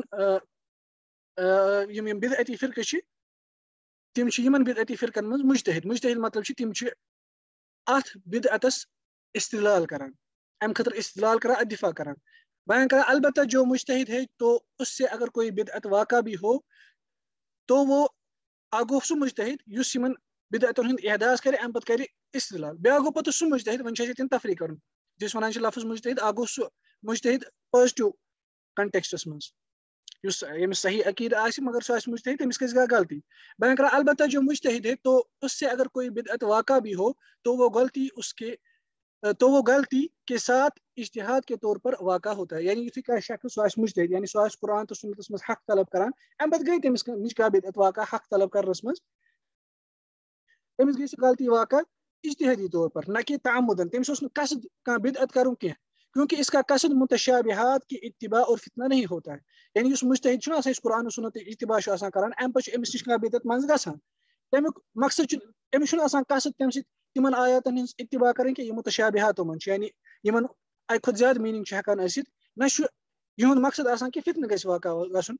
یِم بدعتی فرقہٕ چھِ تِم چھِ یِمن بدعتی فرقن منٛز مجتہد مطلب چھِ تِم چھِ اتھ بدعتس استدلال کران اَمہِ خٲطرٕ استدلال کران اتھ دفاع کران بیان کران البتہ جو مجتہد ہے تو اس سے اگر کوئی بدعت واقع بھی ہو تو وہ اگو سُہ مجتہد یُس یِمن بدعتن ہُنٛد احداث کرِ اَمہِ پتہٕ کرِ استدلال بیاکھ گوٚو پتہٕ سُہ مجتہد وۄنۍ چھِ اَسہِ ییٚتٮ۪ن تفریٖق کرُن یُس ونان چھِ لفظ مجتہد اکھ گوٚو سُہ مجتہد پازٹِو کنٹیکسٹس منٛز یُس ییٚمِس صحیح عقیدہ آسہِ مگر سُہ آسہِ مجتہد تٔمِس گژھِ غلطی بیان کرا البتہ جو مجتہد ہے تو اس سے اگر کوئی بدعت واقع بھی ہو تو وہ غلطی کے ساتھ اجتہاد کے طور پر واقع ہوتا ہے یعنی یُتھُے کانٛہہ شخص سُہ آسہِ مجتہد یعنی سُہ آسہِ قرآن تہٕ سُنتس منٛز حق طلب کران اَمہِ پتہٕ گٔے تٔمِس نِش کانٛہہ بدعت واقع حق طلب کرنس منٛز تٔمِس گٔے سُہ غلطی واقع اجتہادی طور پر نہ کہ تعمدن تٔمِس اوس نہٕ قصد کانٛہہ بدعت کرُن کینٛہہ کیونکہ اس کا قصد متشابہات کی اتباع اور فتنہ نہیں ہوتا ہے یعنی یُس مجتہد چھُنہ آسان یُس قرآن و سنت اتباع چھُ آسان کران اَمہِ پتہٕ چھُ أمِس نِش کانٛہہ بدعت منٛزٕ گژھان تمیُک مقصد چھُ أمِس چھُنہٕ آسان قصد تمہِ سۭتۍ تِمن آیاتن ہٕنٛز اتباع کرٕنۍ کینٛہہ یِم متشابہاتو منٛز چھِ یعنی یِمن اکہِ کھۄتہٕ زیادٕ میٖنِنٛگ چھِ ہٮ۪کان ٲسِتھ نہ چھُ یِہُنٛد مقصد آسان کہِ فتنہٕ گژھِ واقع گژھُن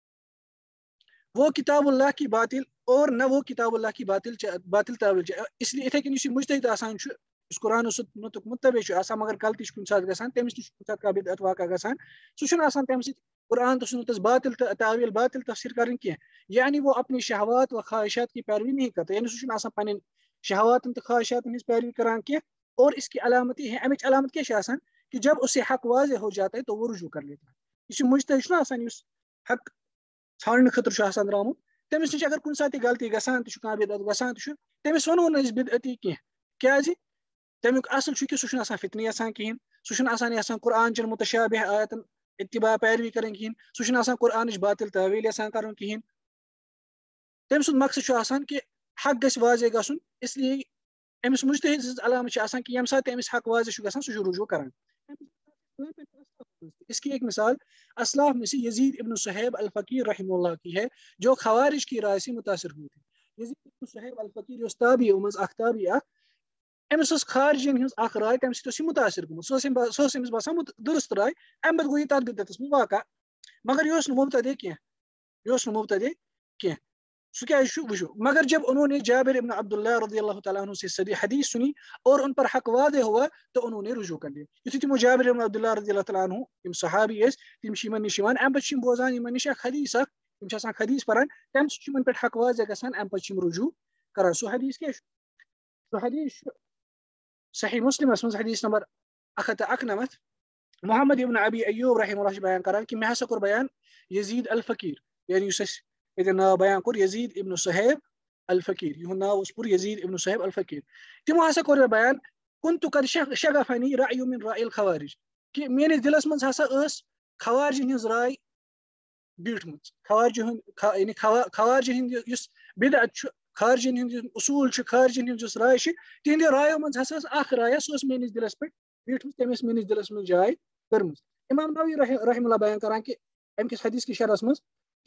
وہ کتاب اللہ کی باطل اور نہ وہ کتاب اللہ کی باطل تعویل چھِ اس لیے یِتھے کٔنۍ یُس یہِ مجتہد آسان چھُ یُس قرآن و سنتُک مُتبع چھُ آسان مگر غلطی چھِ کُنہِ ساتہٕ گژھان تٔمِس نِش چھُ کُنہِ ساتہٕ کانٛہہ بدعت واقع گژھان سُہ چھُنہٕ آسان تمہِ سۭتۍ قرآن تہٕ سنتس باطل تعویل باطل تفسیر کرٕنۍ کینٛہہ یعنی وہ اپنی شہوات و خواہشات کی پیروی نہیں کرتا یعنی سُہ چھُنہٕ آسان پنٕنۍ شہواتن تہٕ خواہشاتن ہٕنٛز پیروی کران کینٛہہ اور اس کی علامتی ہے امِچ علامت کیٛاہ چھِ آسان کہ جب اسے حق واضح ہو جاتا ہے تو وہ رجوع کر لیتا ہے یُس یہِ مجتہد چھُنہ آسان یُس حق ژھانڈنہٕ خٲطرٕ چھُ آسان درٛامُت تٔمِس نِش اگر کُنہِ ساتہٕ تہِ غلطی گژھان تہِ چھُ کانٛہہ بدعت گژھان تہِ چھُ تٔمِس وَنو نہٕ أسۍ بدعتی کینٛہہ کیٛازِ تمیُک اصل چھُ کہِ سُہ چھُنہٕ آسان فتنہٕ یژھان کِہیٖنۍ سُہ چھُنہٕ آسان یژھان قرآن چٮ۪ن متشابہ آیاتن اتباع پیروی کرٕنۍ کِہیٖنۍ سُہ چھُنہٕ آسان قرآنٕچ باطل تعویل یژھان کرُن کِہیٖنۍ تٔمۍ سُنٛد مقصد چھُ آسان کہِ حق گژھِ واضح گژھُن اس لیے أمِس مجتہد سٕنٛز علامت چھِ آسان کہِ ییٚمہِ ساتہٕ تہِ أمِس حق واضح چھُ گژھان سُہ چھُ رجوع کران اس کی ایک مثال اسلاف میں سے یزید ابن صہیب الفقیر رحمہ اللہ کی ہے جو خوارج کی رائے سے متاثر ہوئے تھے یزید ابن صہیب الفقیر یُس تابعی منٛز اکھ تابعی اکھ أمِس ٲس خارجین ہٕنٛز اکھ راے تمہِ سۭتۍ اوس یہِ مُتاثر گوٚمُت سۄ ٲس أمِس باسان درست راے اَمہِ پتہٕ گوٚو یہِ تتھ بدعتس منٛز واقع مگر یہِ اوس نہٕ مبتدی کینٛہہ سُہ کیٛازِ چھُ وٕچھو مگر جب انہوں نے جابر ابن عبداللہ رضی اللہ تعالیٰ عنہ سے حدیث سنی اور ان پر حق واضح ہوا تو انہوں نے رجوع کر لیا یُتھُے تِمو جابر ابن عبداللہ رضی اللہ تعالیٰ عنہ یِم صحابی ٲسۍ تِم چھِ یِمن نِش یِوان اَمہِ پتہٕ چھِ یِم بوزان یِمن نِش اکھ حدیث اکھ یِم چھِ آسان حدیث پران تمہِ سۭتۍ چھُ یِمن پٮ۪ٹھ حق واضح گژھان اَمہِ پتہٕ چھِ یِم رجوع کران سُہ حدیث کیٛاہ چھُ سُہ حدیث چھُ صحیح مسلمس منٛز حدیث نمبر 191 محمد ابن ابی ایوب رحمہ اللہ چھُ بیان کران کہ مےٚ ہسا کوٚر بیان یزید الفقیر یعنی یُس اَسہِ ییٚتٮ۪ن ناو بیان کوٚر یزید ابن صہیب الفقیر یِہُنٛد ناو اوس پوٗرٕ یزید ابن صہیب الفقیر تِمو ہسا کوٚر مےٚ بیان كنت قد شغفني رأي من رأي الخوارج کہ میٲنِس دِلس منٛز ہسا ٲس خوارجن ہٕنٛز راے بیٖٹھمٕژ خوارجن ہٕنٛد یُس بدعت چھُ خارجن ہٕنٛد اصوٗل چھُ خارجن ہٕنٛز یُس راے چھِ تِہنٛدِ رایو منٛز ہسا ٲس اکھ راے سۄ ٲس میٲنِس دِلس پٮ۪ٹھ بیٖٹھمٕژ تٔمۍ ٲس میٲنِس دِلس منٛز جاے کٔرمٕژ امام نووی رحمہ اللہ بیان کران کہ امہِ کِس حدیث کِس شرحس منٛز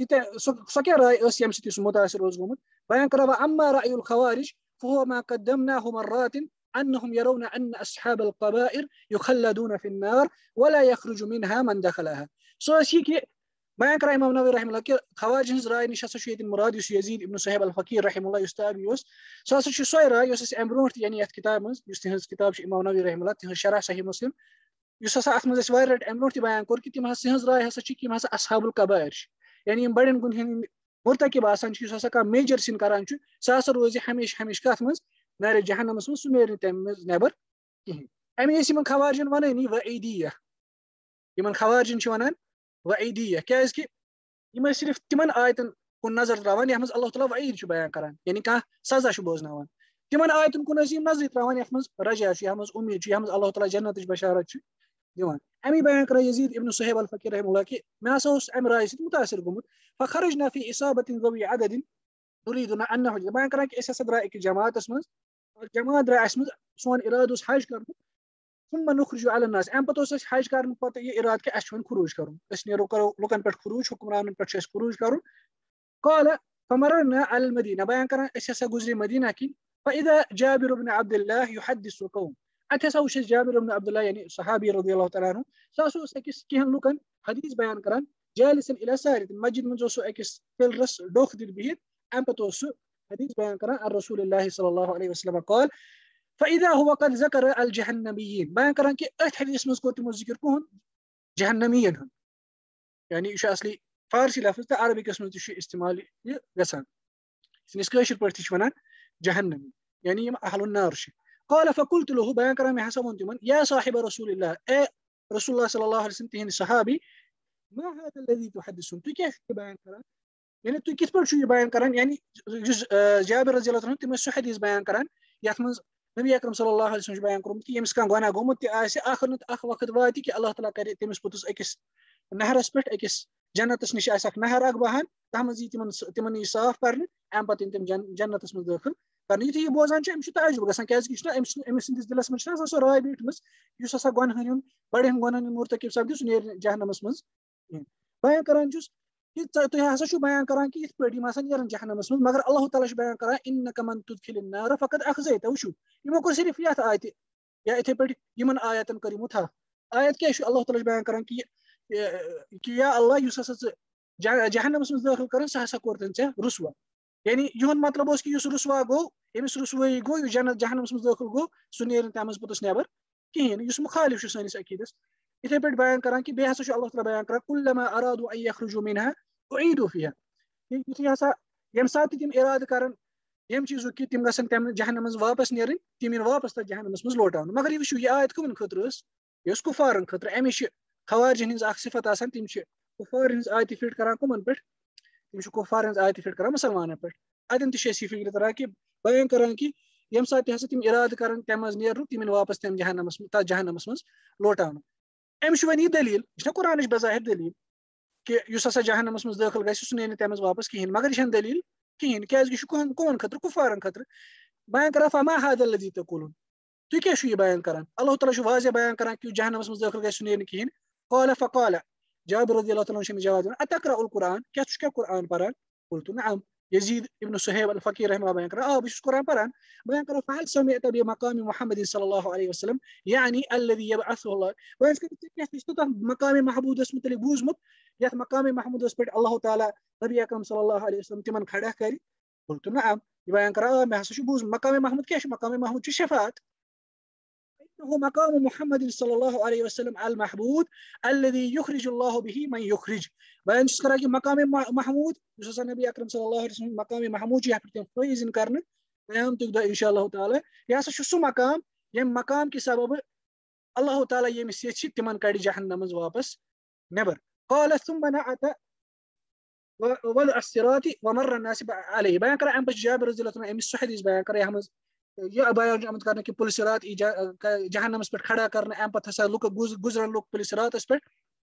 سۄ کیٛاہ راے ٲس ییٚمہِ سۭتۍ یہِ سُہ مُتاثر اوس گوٚمُت بیان کران اما رأي الخوارج فهو ما قدمناه مرات انهم يرون ان اصحاب القبائر يخلدون في النار ولا يخرج منها من دخلها سۄ ٲس یہِ کہِ بیان کران امام نووی رحمہ اللہ کہ خوارجن ہٕنٛز راے نِش ہسا چھُ ییٚتٮ۪ن مراد یُس یزید ابن صہیب الفقیر رحمہ اللہ یُس تابعی اوس سۄ ہسا چھِ سۄے راے یۄس اَسہِ اَمہِ برونٛٹھ تہِ یعنی یتھ کِتابہِ منٛز یُس تِہنٛز کِتاب چھِ امام نووی رحمہ اللہ تِہنٛز شرح صحیح مسلم یُس ہسا اتھ منٛز اَسہِ واریاہ لٹہِ اَمہِ برونٛٹھ تہِ بیان کوٚر کہ تِہنٛز راے ہسا چھِ کہ یِم ہسا اصحاب القبائر چھِ یعنی یِم بڑٮ۪ن گُنہن ہٕنٛدۍ مرتکب آسان چھِ یُس ہسا کانٛہہ میجر سِن کران چھُ سُہ ہسا روزِ ہمیشہِ کتھ منٛز نارِ جہنمس منٛز سُہ نیرِ نہٕ تمہِ منٛز نٮ۪بر کِہینۍ امی ٲسۍ یِمن خوارجن ونٲنی وعیدیہ یِمن خوارجن چھِ ونان وعیدیہ کیٛازِ کہِ یِم ٲسۍ صرف تِمن آیتن کُن نظر تراوان یتھ منٛز اللہ تعالیٰ وعیٖد چھُ بیان کران یعنی کانٛہہ سزا چھُ بوزناوان تِمن آیتن کُن ٲسۍ یِم نظرِ تراوان یتھ منٛز رجا چھُ یتھ منٛز اُمید چھُ یتھ منٛز اللہ تعالیٰ جنتٕچ بشارت چھُ دِوان امی بیان کران یزید ابن صہیب الفقیر رحمہ اللہ کہ مےٚ ہسا اوس امہِ راے سۭتۍ مُتاثر گوٚمُت فخرجنا فی اصابة ذوی عدد نریٖدُ انہ بیان کران کہ أسۍ ہسا درٛاے أکِس جماعتس منٛز جماعت درٛاے اسہِ منٛز سون ارادٕ اوس حج کرنُک ثم نخرج علی الناس امہِ پتہٕ اوس اَسہِ حج کرنہٕ پتہٕ یہِ ارادٕ کہِ اَسہِ چھُ وۄنۍ خروج کرُن أسۍ نیرو کرو لُکن پٮ۪ٹھ خروج حُکمرانن پٮ۪ٹھ چھُ اَسہِ خروج کرُن قال فمررنا على المدینہ بیان کران أسۍ ہسا گُزرے مدینہ کِنۍ فاذا جابر بن عبد الله يحدث القوم اتہِ ہسا وٕچھ اَسہِ جابر بن عبد اللہ یعنی صحابی رضی اللہ تعالیٰ عنہ سُہ ہسا اوس أکِس کینٛہن لُکن حدیث بیان کران جالسن الى سارِ مسجد منٛز اوس سُہ أکِس پِلرس ڈوٚکھ دِتھ بِہِتھ امہِ پتہٕ اوس سُہ حدیث بیان کران عن رسول اللہ صلی اللہ علیہ وسلم قال فاذا هو قد ذكر الجهنميين بیان کران کہ أتھۍ حدیث منٛز کوٚر تِمو ذکر کُہُنٛد جہنمیین ہُنٛد یعنی یہِ چھُ اصلی فارسی لفظ تہٕ عربِکس منٛز تہِ چھُ استعمال یہِ گژھان أسۍ کٲشِر پٲٹھۍ تہِ چھِ ونان جہنمی یعنی یِم اہل النار چھِ قال فقلت له بیان کران مےٚ ہسا ووٚن تِمن یا صاحب رسول اللہ اے رسول اللہ صلی اللہ علیہ وسلم تِہنٛدۍ صحابی ما هذا الذي تحدثون تُہۍ کیٛاہ چھِو بیان کران یعنی تُہۍ کِتھ پٲٹھۍ چھِو یہِ بیان کران یعنی یُس جابر رضی اللہ عنہ تِم ٲسۍ سُہ حدیث بیان کران یَتھ منٛز نبی اکرم صلی اللہ علیہ وسلم چھُ بیان کوٚرمُت کہِ ییٚمِس کانٛہہ گۄناہ گوٚمُت تہِ آسہِ اکھ نتہٕ اکھ وقت واتہِ کہِ اللہ تعالیٰ کرِ تٔمِس پوٚتُس أکِس نہرس پٮ۪ٹھ أکِس جنتس نِش آسہِ اکھ نہر اکھ بہان تتھ منٛز یی تِمن یی صاف کرنہٕ اَمہِ پتہٕ یِن تِم جنتس منٛز دٲخل کرنہٕ یِتھُے یہِ بوزان چھُ أمِس چھُ تعجب گژھان کیازِ کہِ یہِ چھُنہ أمِس سٕنٛدِس دِلس منٛز چھِنہ آسان سۄ راے بیٖٹھمٕژ یُس ہسا گۄنہن ہُنٛد بڑٮ۪ن گۄنہن ہُنٛد مرتکب سپدِ سُہ نیرِ جہنمس منٛز کِہیٖنۍ بیان کران چھُس کہ تُہۍ ہسا چھُو بیان کران کہ یِتھ پٲٹھۍ یِم ہسا نیرن جہنمس منٛز مگر اللہ تعالیٰ چھُ بیان کران اِنَّکَ مَن تُدخِلِ النَّارَ فقد اخزیتہ وٕچھِو یِمو کوٚر صرف یتھ آیتہِ یا یِتھے پٲٹھۍ یِمن آیاتن کٔر یِمو تھپھ آیت کیاہ چھُ اللہ تعالیٰ چھُ بیان کران کہ یا اللہ یُس ہسا ژٕ جہنمس منٛز دٲخل کران سُہ ہسا کوٚر تٔمۍ ژےٚ رسوا یعنی یِہُنٛد مطلب اوس کہ یُس رسوا گوٚو ییٚمِس رسوٲیی گوٚو یُس جہنمس منٛز دٲخل گوٚو سُہ نیرِ نہٕ تَتھ منٛز پوٚتُس نٮ۪بر کِہیٖنۍ نہٕ یُس مُخالف چھُ سٲنِس عقیٖدس یِتھے پٲٹھۍ بیان کران کہ بیٚیہِ ہسا چھُ اللہ تعالیٰ بیان کران کُلما ارادوا ان یخرجوا منها اعیدوا فیہا یُتھُے ہسا ییٚمہِ ساتہٕ تہِ تِم اِرادٕ کرن ییٚمہِ چیٖزُک کہ تِم گژھن تَمہِ جہنم منٛز واپس نیرٕنۍ تِم یِن واپس تتھ جہنمس منٛز لوٹاونہٕ مگر یہِ وٕچھِو یہِ آیت کٕمن خٲطرٕ ٲس یہِ ٲس کُفارن خٲطرٕ اَمِچ چھِ خوارجن ہٕنٛز اکھ صفت آسان تِم چھِ کُفار ہٕنٛز آیتہِ فِٹ کران کٕمن پٮ۪ٹھ تِم چھِ کُفار ہٕنٛز آیتہِ فِٹ کران مُسلمانن پٮ۪ٹھ اتٮ۪ن تہِ چھِ أسۍ یہِ فکرِ تران کہ بیان کران کہ ییٚمہِ ساتہٕ تہِ ہسا تِم اِرادٕ کرن تَمہِ منٛز نیرنُک تِم یِن واپس تَمہِ جہنمس منٛز تتھ جہنمس منٛز لوٹاونہٕ أمِس چھُ وۄنۍ یہِ دٔلیٖل یہِ چھُنہ قرآنٕچ بظاہر دٔلیٖل کہ یُس ہسا جہنمس منٛز دٲخل گژھِ سُہ نیرِ نہٕ تَمہِ منٛز واپس کِہیٖنۍ مگر یہِ چھنہٕ دٔلیٖل کِہیٖنۍ کیازِ کہِ یہِ چھُ کٕمن خٲطرٕ کُفارن خٲطرٕ بیان کران فما هذا الذي تقولون تُہۍ کیاہ چھِو یہِ بیان کران اللہ تعالیٰ چھُ واضح بیان کران کہ جہنمس منٛز دٲخل گژھِ سُہ نیرِ نہٕ کِہیٖنۍ قال فقال جابر رضی اللہ تعالیٰ چھُ أمِس جواب دِوان اتقرأ القرآن کیاہ ژٕ چھُکھ قرآن پران قلت نعم یزید ابن صہیب الفقیر رحمہ اللہ بیان کران بہٕ چھُس قرآن پران بیان کران فهل سمعت بمقام محمد صلی اللہ علیہ وسلم یعنی الذي يبعثه الله وۄنۍ ژٕ چھُکھ تتھ مقام محمودس متعلق بوٗزمُت یتھ مقام محمودس پٮ۪ٹھ اللہ تعالیٰ نبی اکرم صلی اللہ علیہ وسلم تِمن کھڑا کرِ قلت نعم یہِ بیان کران مےٚ ہسا چھُ بوٗزمُت مقام محمود کیاہ چھُ مقام محمود چھُ شفاعت إنه مقام محمد صلی اللہ علیہ وسلم المحمود الذي يخرج الله به من يخرج بیان چھُس کران کہ مقام محمود یُس ہسا نبی اکرم صلی اللہ علیہ وسلم مقام محمود چھُ یتھ پٮ۪ٹھ تِم فٲیض یِن کرنہٕ قیامتُک دۄہ انشاء اللہ تعالیٰ یہِ ہسا چھُ سُہ مقام ییٚمہِ مقام کہِ سببہٕ اللہ تعالیٰ ییٚمِس ییٚژھِ تِمن کڑِ جہنم منٛز واپس نٮ۪بر قال ثم نعت وضع الصراط ومر الناس عليه بیان کران اَمہِ پتہٕ چھُ جابر رضی اللہ عنہ أمِس سُہ حدیث بیان کران یتھ منٛز یہ بیان چھُ آمُت کرنہٕ کہ پُلہِ صراط ای جہنمس پٮ۪ٹھ کھڑا کرنہٕ اَمہِ پتہٕ ہسا لُکھ گُزرن لُکھ پُلہِ صراطس پٮ۪ٹھ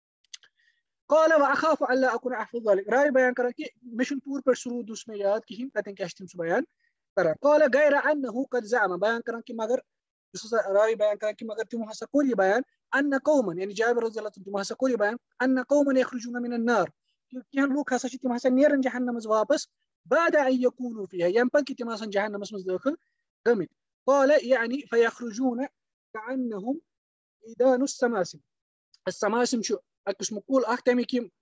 قال واخاف الا اكون احفظ ذلك راے بیان کران کہ مےٚ چھُنہٕ پوٗرٕ پٲٹھۍ سروٗد مےٚ یاد کِہیٖنۍ تتٮ۪ن کیاہ چھِ تِم سُہ بیان کران قال غیر انه قد زعم بیان کران کہ مگر یُس ہسا راے بیان کران کہ مگر تِمو ہسا کوٚر یہِ بیان ان قومن یعنی جابر رضی اللہ عنہ تِمو ہسا کوٚر یہِ بیان ان قومن يخرجون من النار کینٛہہ لُکھ ہسا چھِ تِم ہسا نیرن جہنم منٛز واپس بعد ان يكونوا فيها ییٚمہِ پتہٕ کہِ تِم آسن جہنمس منٛز دٲخل گٔمٕتۍ قال يعني فيخرجون كأنهم عيدان السماسم السماسم چھُ اکھ قٕسمُک کُل اکھ تمیُک یِم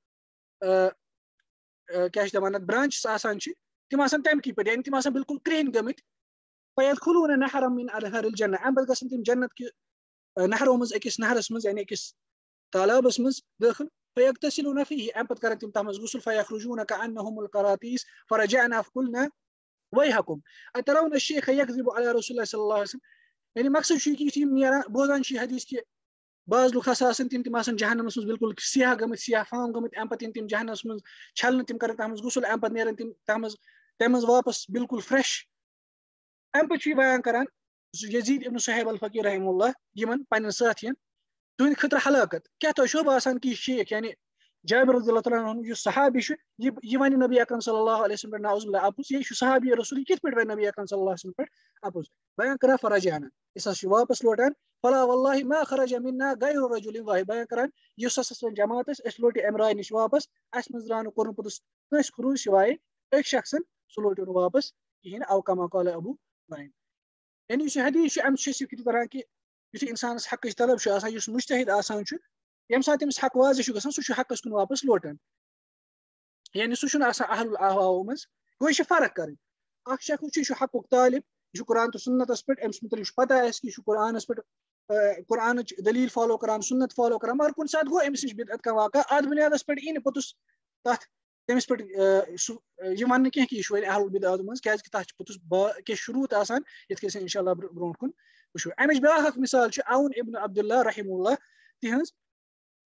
کیاہ چھِ دپان اتھ برانچز آسان چھِ تِم آسان تمکی پٲٹھۍ یعنی تِم آسان بالکل کرٛہِنۍ گٔمٕتۍ فيدخلون نهرا من انهار الجنة اَمہِ پتہٕ گژھن تِم جنت کہِ نہرو منٛز أکِس نہرس منٛز یعنی أکِس تالابس منٛز دٲخل فيغتسلون فيه اَمہِ پتہٕ کرن تِم تتھ منٛز غسل فيخرجون كأنهم القراطيس فرجعنا فقلنا ويحكم أترون الشيخ يكذب على رسول الله صلى الله عليه وسلم یعنی مقصد چھُ یہِ کہِ یِم نیران بوزان چھِ یہِ حدیث کہِ بعض لُکھ ہسا آسان تِم آسان جہنمس منٛز بالکل سیاہ گٔمٕتۍ سیاہ فام گٔمٕتۍ اَمہِ پتہٕ یِن تِم جہنمس منٛز چھلنہٕ تِم کرن تتھ منٛز غسل اَمہِ پتہٕ نیرن تِم تَمہِ منٛز واپس بالکل فرٛیش اَمہِ پتہٕ چھُ یہِ بیان کران یزید ابن صہیب الفقیر رحمہ اللہ یِمن پننٮ۪ن ساتھین تُہنٛدِ خٲطرٕ ہلاکت کیاہ تۄہہِ چھو باسان کہ یہِ شیخ یعنی جابر رضی اللہ تعالیٰ عنہ یُس صحابی چھُ یہِ وَنہِ نبی اکرم صلی اللہ علیہ وسلم پٮ۪ٹھ نعوذ باللہ اپُز یہِ چھُ صحابی رسول یہِ کِتھ پٲٹھۍ وَنہِ نبی اکرم صلی اللہ علیہ وسلم پٮ۪ٹھ اپُز بیان کران فرجعنا أسۍ ہسا چھِ واپس لوٹان فلا والله ما خرج منا غير رجل واحد بیان کران یُس ہسا سٲنۍ جماعت ٲسۍ أسۍ لوٹہِ اَمہِ راے نِش واپس اَسہِ منٛز درٛاو نہٕ کوٚرنہٕ پوٚتُس کٲنٛسہِ خروٗج سِوایے أکۍ شخصن سُہ لوٹیو نہٕ واپس کِہیٖنۍ او کما قال ابو نعیم یعنی یُس یہِ حدیث چھُ اَمہِ چھِ أسۍ یہِ فکرِ تران کہ یُتھُے اِنسانس حقٕچ طلب چھُ آسان یُس مُجتہد آسان چھُ ییٚمہِ ساتہٕ تٔمِس حق واضح چھُ گژھان سُہ چھُ حقس کُن واپس لوٹان یعنی سُہ چھُنہٕ آسان اہل الاہواو منٛز گوٚو یہِ چھِ فرق کرٕنۍ اکھ شخص چھُ یہِ چھُ حقُک طالب یہِ چھُ قرآن تہٕ سُنتس پٮ۪ٹھ أمِس متعلق چھُ پتہ آسہِ کہ یہِ چھُ قرآنس پٮ۪ٹھ قرآنٕچ دلیٖل فالو کران سُنت فالو کران مگر کُنہِ ساتہٕ گوٚو أمِس نِش بدعت کانٛہہ واقعہ اتھ بُنیادس پٮ۪ٹھ یی نہٕ پوٚتُس تتھ تٔمِس پٮ۪ٹھ سُہ یہِ وَننہٕ کینٛہہ کہ یہِ چھُ وۄنۍ اہل بدعت منٛز کیازِ کہِ تتھ چھُ پوٚتُس کینٛہہ شروٗط آسان یِتھ کٔنۍ أسۍ انشاء اللہ برونٛٹھ کُن وٕچھو اَمِچ بیاکھ اکھ مثال چھِ عون ابن عبداللہ رحمہ اللہ تِہنٛز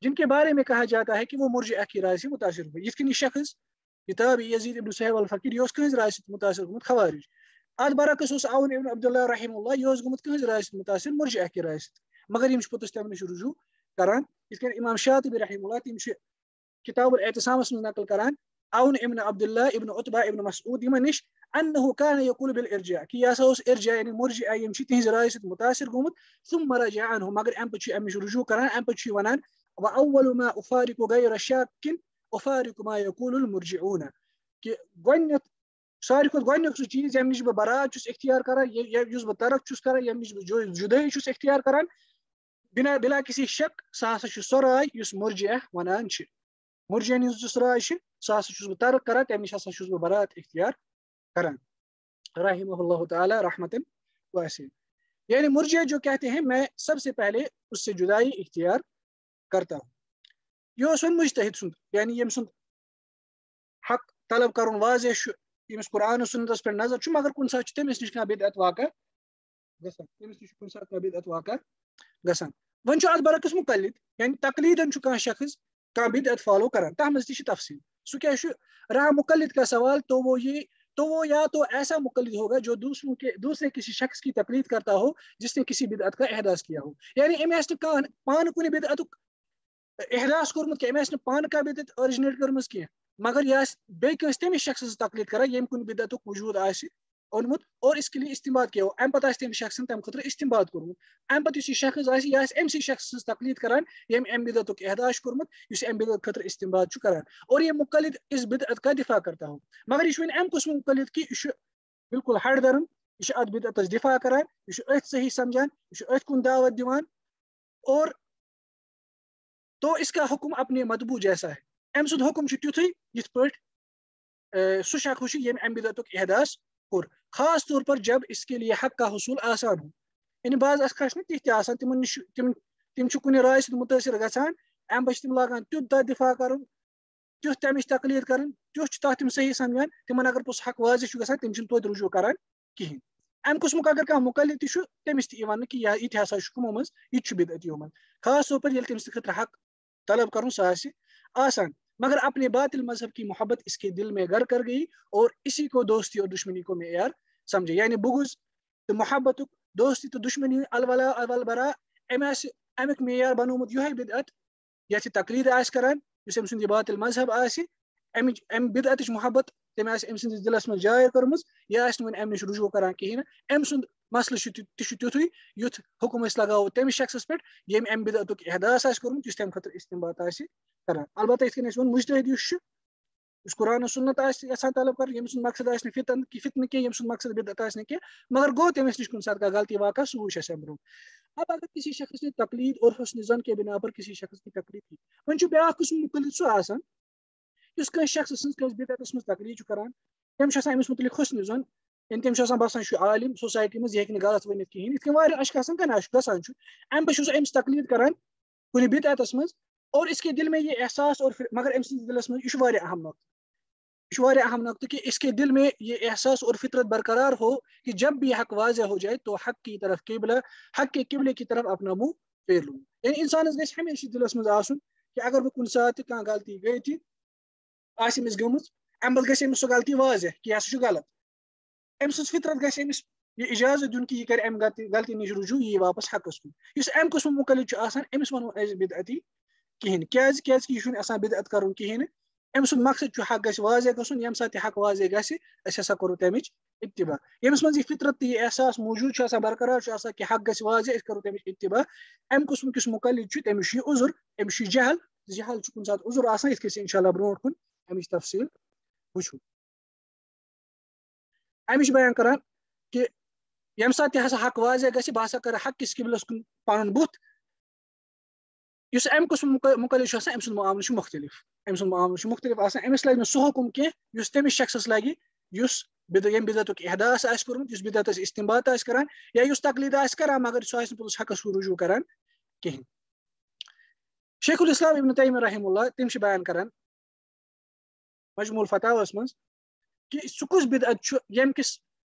جن کے بارے میں کہا جاتا ہے کہ وہ مرجئہ کی رائے سے متاثر ہوئے. یِتھ کٔنۍ یہِ شخص کتاب یزید ابن صہیب الفقیر یہ کہنز رائے سۭتۍ متاثر گوٚمُت خوارج. اتھ برعکس اوس عون ابن عبداللہ رحمہ اللہ یہ گوٚمُت کہنز رائے سۭتۍ متاثر مرجئہ کی رائے سۭتۍ. مگر یم پوٚتُس تمہِ نِش رجوع کران. یِتھ کٔنۍ امام شاطبی رحمہ اللہ تم کتاب الاعتصامس منٛز نقل کران عون ابن عبداللہ ابن عتبہ ابن مسعود یمن نش انه كان يقول بالارجاء کہ یہ ہسا اوس ارجاء یعنی مرجئہ یم چھ تہنز رائے سۭتۍ متاثر گوٚمُت. ثم رجع عنه مگر ام پتہٕ چھُ امہِ نش رجوع کران ام پتہٕ چھُ ونان واول ما افارق غير شاك افارق ما يقول المرجعون کہ گۄڈنیٚتھ ساروی کھۄتہٕ گۄڈنیُک سُہ چیٖز ییٚمہِ نِش بہٕ برات چھُس اختیار کران یُس بہٕ ترک چھُس کران ییٚمہِ نِش بہٕ جُدٲیی چھُس اختیار کران بلا کسی شک سُہ ہسا چھُ سۄ راے یُس مرجئہ ونان چھِ. مرجئن ہٕنٛز یُس راے چھِ سُہ ہسا چھُس بہٕ ترک کران تمہِ نِش ہسا چھُس بہٕ برات اختیار کران. رحمہ اللہ تعالی رحمتن واسعہ. یعنی مرجئہ جو کہتے ہیں میں سب سے پہلے اس سے جدائی اختیار کرتا ہوں. یہ اوس وۄنۍ مجتہد سُنٛد یعنی ییٚمہِ سُنٛد حق طلب کرُن واضح چھُ ییٚمِس قرآن و سنتس پٮ۪ٹھ نظر چھُ مگر کُنہِ ساتہٕ چھُ تٔمِس نِش کانٛہہ بدعت واقع گژھان تٔمِس نِش چھُ کُنہِ ساتہٕ کانٛہہ بدعت واقع گژھان. وۄنۍ چھُ اتھ برعکس مقلد یعنی تقلیدن چھُ کانٛہہ شخص کانٛہہ بدعت فالو کران تتھ منٛز تہِ چھِ تفصیل. سُہ کیٛاہ چھُ رہا مقلد کا سوال تو وہ یا تو ایسا مقلد ہوگا جو دوسرے کسی شخص کی تقلید کرتا ہو جس نے کسی بدعت کا احداث کیا ہو. یعنی أمۍ آسہِ نہٕ پانہٕ کُنہِ بدعتُک احداث کوٚرمُت کینٛہہ أمۍ آسہِ نہٕ پانہٕ کانٛہہ بدعت آرجنیٹ کٔرمٕژ کینٛہہ مگر یہ آسہِ بیٚیہِ کٲنٛسہِ تٔمِس شخصس تقلید کران ییٚمۍ کُنہِ بدعتُک وجوٗد آسہِ اوٚنمُت اور اس کے لیے استعمال کیا ہو امہِ پتہٕ آسہِ تٔمۍ شخصن تمہِ خٲطرٕ استعمال کوٚرمُت. امہِ پتہٕ یُس یہِ شخص آسہِ یہِ آسہِ أمۍسٕے شخص سٕنٛز تقلید کران ییٚمۍ امہِ بدعتُک احداث چھُ کوٚرمُت یُس امہِ بدعت خٲطرٕ استعمال چھُ کران اور یہ مقلد اس بدعت کا دفاع کرتا ہو. مگر یہ چھُ وۄنۍ امہِ قٕسمُک مقلد کہ یہِ چھُ بالکل ہڑ درن یہ اتھ بدعتس دفاع کران یہ أتھۍ صحیح سمجھان یہ أتھۍ کُن دعوت دِوان اور تو اس کا حکم اپنے مطبوع جیسا ہے. امہِ سُنٛد حکم چھُ تیُتھُے یِتھ پٲٹھۍ سُہ شخص چھُ ییٚمۍ امہِ بدعتُک احداث کوٚر خاص طور پر جب اس کے لیے حق کا حصول آسان ہو. یعنی بعض اشخاص چھِ تِتھۍ تہِ آسان تِمن نِش تِم چھِ کُنہِ رایہِ سۭتۍ مُتٲثر گژھان امہِ پتہٕ چھِ تِم لاگان تیُتھ تتھ دفاع کرُن تیُتھ تمِچ تقلید کرٕنۍ تیُتھ چھُ تتھ تِم صحیح سمجھان تِمن اگر پوٚتُس حق واضح چھُ گژھان تِم چھِنہٕ توتہِ رجوع کران کہیٖنۍ. امہِ قٕسمُک اگر کانٛہہ مقلد تہِ چھُ تٔمِس تہِ یی وننہٕ کہِ یہِ تہِ ہسا چھُ کٕمو منٛز یہِ تہِ چھُ بدعتیو منٛز خاص طور پر ییٚلہِ تٔمِس خٲطرٕ حق طلب کرُن سُہ آسہِ آسان. مگر اپنے باطل مذہب کی محبت اس کے دل میں گر کر گئی اور اسی کو دوستی اور دشمنی کو معیار سمجھے. یعنی بغض تو محبت دوستی تو دشمنی الولا البرا امیک معیار بنومت یہ بدعت یتھ تقلید آسہِ کران یُس أمۍ سُنٛد یہِ باطل مذہب آسہِ امہِ بدعتٕچ محبت تٔمۍ آسہِ أمۍ سٕنٛدِس دِلس منٛز جٲیر کٔرمٕژ یہِ آسہِ نہٕ وۄنۍ امہِ نِش رجوع کران کہیٖنۍ نہٕ. أمۍ سُنٛد مسلہٕ چھُ تیُتھُے یُتھ حکم أسۍ لگاوو تٔمِس شخصس پٮ۪ٹھ ییٚمۍ امہِ بدعتُک احداث آسہِ کوٚرمُت یُس تمہِ خٲطرٕ استعمال آسہِ کران. البتہ یِتھ کٔنۍ اَسہِ ووٚن مجتہد یُس چھُ یُس قرآن و سنت آسہِ یژھان طلب کرُن ییٚمہِ سُنٛد مقصد آسہِ نہٕ فتنہٕ کینٛہہ ییٚمہِ سُنٛد مقصد بدعت آسہِ نہٕ کینٛہہ مگر گوٚو تٔمِس نِش کُنہِ ساتہٕ کانٛہہ غلطی واقع سُہ وٕچھ اَسہِ اَمہِ برونٛٹھ. اب اگر کسی شخص نے تقلید اور حسن ظن کے بنا پر کسی شخص کی تقلید کی وۄنۍ چھُ بیاکھ قٕسم مُقلد سُہ آسان یُس کٲنٛسہِ شخص سٕنٛز کٲنٛسہِ بدعتس منٛز تقلید چھُ کران تٔمِس چھُ آسان أمِس مُتعلق حسن ظن یعنی تٔمِس چھُ آسان باسان یہِ چھُ عالم سوسایٹی منٛز یہِ ہیٚکہِ نہٕ غلط ؤنِتھ کِہیٖنۍ یِتھ کٔنۍ واریاہ اشخاصن گژھان چھُ امہِ پتہٕ چھُ سُہ أمِس تقلید کران کُنہِ بدعتس منٛز اور اس کے دل میں یہ احساس اور مگر أمۍ سٕنٛدِس دِلس منٛز یہِ چھُ واریاہ اہم نقطہ کہ اس کے دل میں یہ احساس اور فطرت برقرار ہو کہ جب بھی حق واضح ہو جائے تو حق کے قبلے کی طرف اپنا منہ پھیر لوں. یعنی انسانس گژھِ ہمیشہ دلس منٛز آسُن کہ اگر بہٕ کُنہِ ساتہٕ تہِ کانٛہہ غلطی گٔے تہِ آسہِ أمِس گٔمٕژ امہِ پتہٕ گژھِ أمِس سۄ غلطی واضح کہ یہِ ہسا چھُ غلط. أمۍ سٕنٛز فطرت گژھِ أمِس یہ اجازت دیُن کہ یہِ کرِ امہِ غلطی نِش رجوع یہِ یی واپس حقس کُن. یُس امہِ قٕسمُک مُقلد چھُ آسان أمِس ونو أسۍ بدعتی کہیٖنۍ کیٛازِ کہ یہِ چھُنہٕ آسان بدعت کرُن کہیٖنۍ نہٕ. أمۍ سُنٛد مقصد چھُ حق گژھِ واضح گژھُن ییٚمہِ ساتہٕ تہِ حق واضح گژھِ أسۍ ہسا کرو تمِچ اتباع. ییٚمِس منٛز یہِ فطرت تہٕ یہِ احساس موٗجوٗد چھُ آسان برقرار چھُ آسان کہ حق گژھِ واضح أسۍ کرو تمِچ اتباع. امہِ قٕسمُک یُس مُقلد چھُ تٔمِس چھُ یہِ عذر أمِس چھُ جہل چھُ کُنہِ ساتہٕ عذر آسان یِتھ کٔنۍ انشاء اللہ برونٛٹھ کُن امِچ تفصیل وٕچھو. امِچ بیان کران کہ ییٚمہِ ساتہٕ تہِ ہسا حق واضح گژھِ بہٕ ہسا کرٕ حق کِس قبلس کُن پنُن بُتھ. یُس امہِ قٕسمُک مُقلد چھُ آسان أمۍ سُنٛد معاملہٕ چھُ مختلف آسان أمِس لگہِ نہٕ سُہ حکم کینٛہہ یُس تٔمِس شخصس لگہِ یُس ییٚمہِ بدعتُک احداث آسہِ کوٚرمُت یُس بدعتس استعمال آسہِ کران یا یُس تقلید آسہِ کران مگر سُہ آسہِ نہٕ پوٚتُس حقس کُن رجوع کران کہیٖنۍ. شیخ الاسلام ابن تیمیہ رحمہ اللہ تِم چھِ بیان کران مجموع الفتاواہس منٛز کہ سُہ کُس بدعت چھُ ییٚمہِ کِس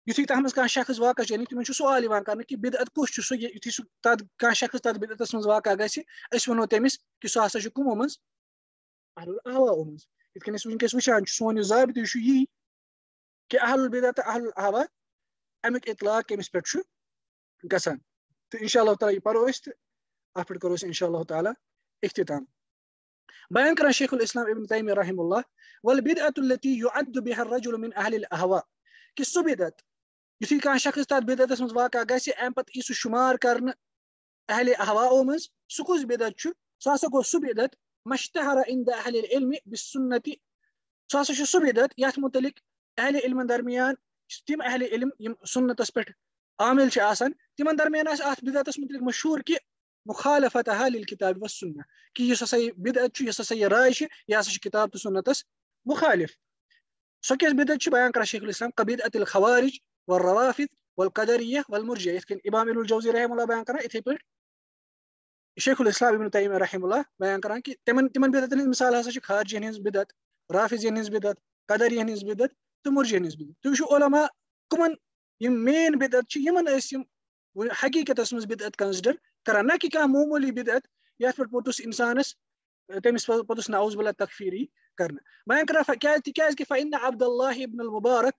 یُتھُے تَتھ منٛز کانٛہہ شخص واقع چھُ تِمن چھُ سوال یِوان کرنہٕ کہِ بِدعت کُس چھُ سُہ یُتھُے سُہ تَتھ کانٛہہ شخص تَتھ بِدعتس منٛز واقع گژھِ أسۍ وَنو تٔمِس کہِ سُہ ہسا چھُ کٕمو منٛز اہل الاحواء منٛز یِتھ کٔنۍ أسۍ وٕنکیٚس وٕچھان چھِ سون یُس ضابطہٕ چھُ یی کہِ اہل البِدع تہٕ اہل الاحواء اَمیُک اطلاق کٔمِس پٮ۪ٹھ چھُ گژھان تہٕ اِنشاء اللہ تعالیٰ یہِ پَرو أسۍ تہٕ اَتھ پٮ۪ٹھ کرو أسۍ اِنشاء اللہ تعالیٰ اختتام بیان کران شیخ الاسلام ابن تیمیہ رحمہ اللہ والبدعة التي يعد بها الرجل من اهل الاحواء کہ سُہ بدعت یُتھُے کانٛہہ شخص تَتھ بدعتس منٛز واقع گژھِ اَمہِ پتہٕ یی سُہ شُمار کرنہٕ اہل احواءو منٛز سُہ کُس بدعت چھُ سُہ ہسا گوٚو سُہ بدعت مشتہر عند اہل العلم بالسنة سُہ ہسا چھُ سُہ بدعت یتھ متعلق اہل علمن درمیان تِم اہل علم یِم سنتس پٮ۪ٹھ عامل چھِ آسان تِمن درمیان آسہِ اَتھ بدعتس متعلق مشہوٗر کہِ مخالفتها للکتاب والسنة کہ یُس ہسا یہِ بدعت چھُ یُس ہسا یہِ راے چھِ یہِ ہسا چھِ کتاب تہٕ سنتس مخالف سۄ کیٛاہ بدعت چھِ بیان کران شیخ الاسلام كبدعة الخوارج والروافض والقدرية والمرجئة یِتھ کٔنۍ امام ابن الجوزی رحمہ اللہ بیان کران یِتھے پٲٹھۍ شیخ الاسلام ابن تیمیہ رحمہ اللہ بیان کران کہ تِمن بدعتن ہٕنٛز مثال ہسا چھِ خارجین ہٕنٛز بدعت رافضین ہٕنٛز بدعت قدرین ہٕنٛز بدعت تہٕ مرجئین ہٕنٛز بدعت تُہۍ وٕچھِو علما کٕمن یِم مین بدعت چھِ یِمن ٲسۍ یِم حقیقتس منٛز بدعت کنسڈر کران نہ کہ کانٛہہ معموٗلی بدعت یتھ پٮ۪ٹھ پوٚتُس انسانس تٔمِس پوٚتُس نعوذ باللہ تکفیٖر یی کرنہٕ بیان کران کیازِ کہ فإن عبد الله ابن المبارك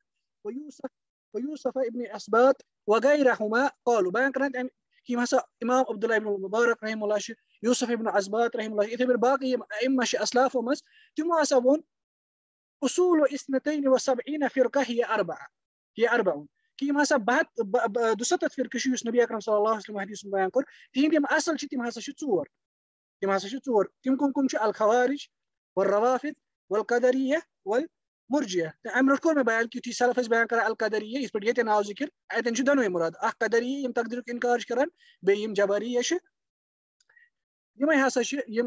ويوسف ابن اسباط وغيرهما قالوا بیان کران کہ ہسا امام عبداللہ ابن المبارک رحمہ اللہ چھِ یوسف ابن اسباط رحمہ اللہ یِتھے پٲٹھۍ باقٕے یِم ائمہ چھِ اسلافو منٛز تِمو ہسا ووٚن اصول اثنتين وسبعين فرقة هي اربع کہ یِم ہسا 72 فرقہٕ چھِ یُس نبی اکرم صلی اللہ علیہ وسلم حدیث بیان کوٚر تِہنٛدۍ یِم اصل چھِ تِم ہسا چھِ ژور تِم کم چھِ الخوارج والروافض والقدرية والمرجئة تہٕ امہِ برونٛٹھ کوٚر مےٚ بیان کہ یُتھُے سلف ٲسۍ بیان کران القدرية یِتھ پٲٹھۍ ییٚتٮ۪ن آو ذکر اتٮ۪ن چھُ دۄنوے مُراد اکھ قدرية یِم تقدیرُک انکار چھِ کران بیٚیہِ یِم جبریہ چھِ یِمے ہسا چھِ یِم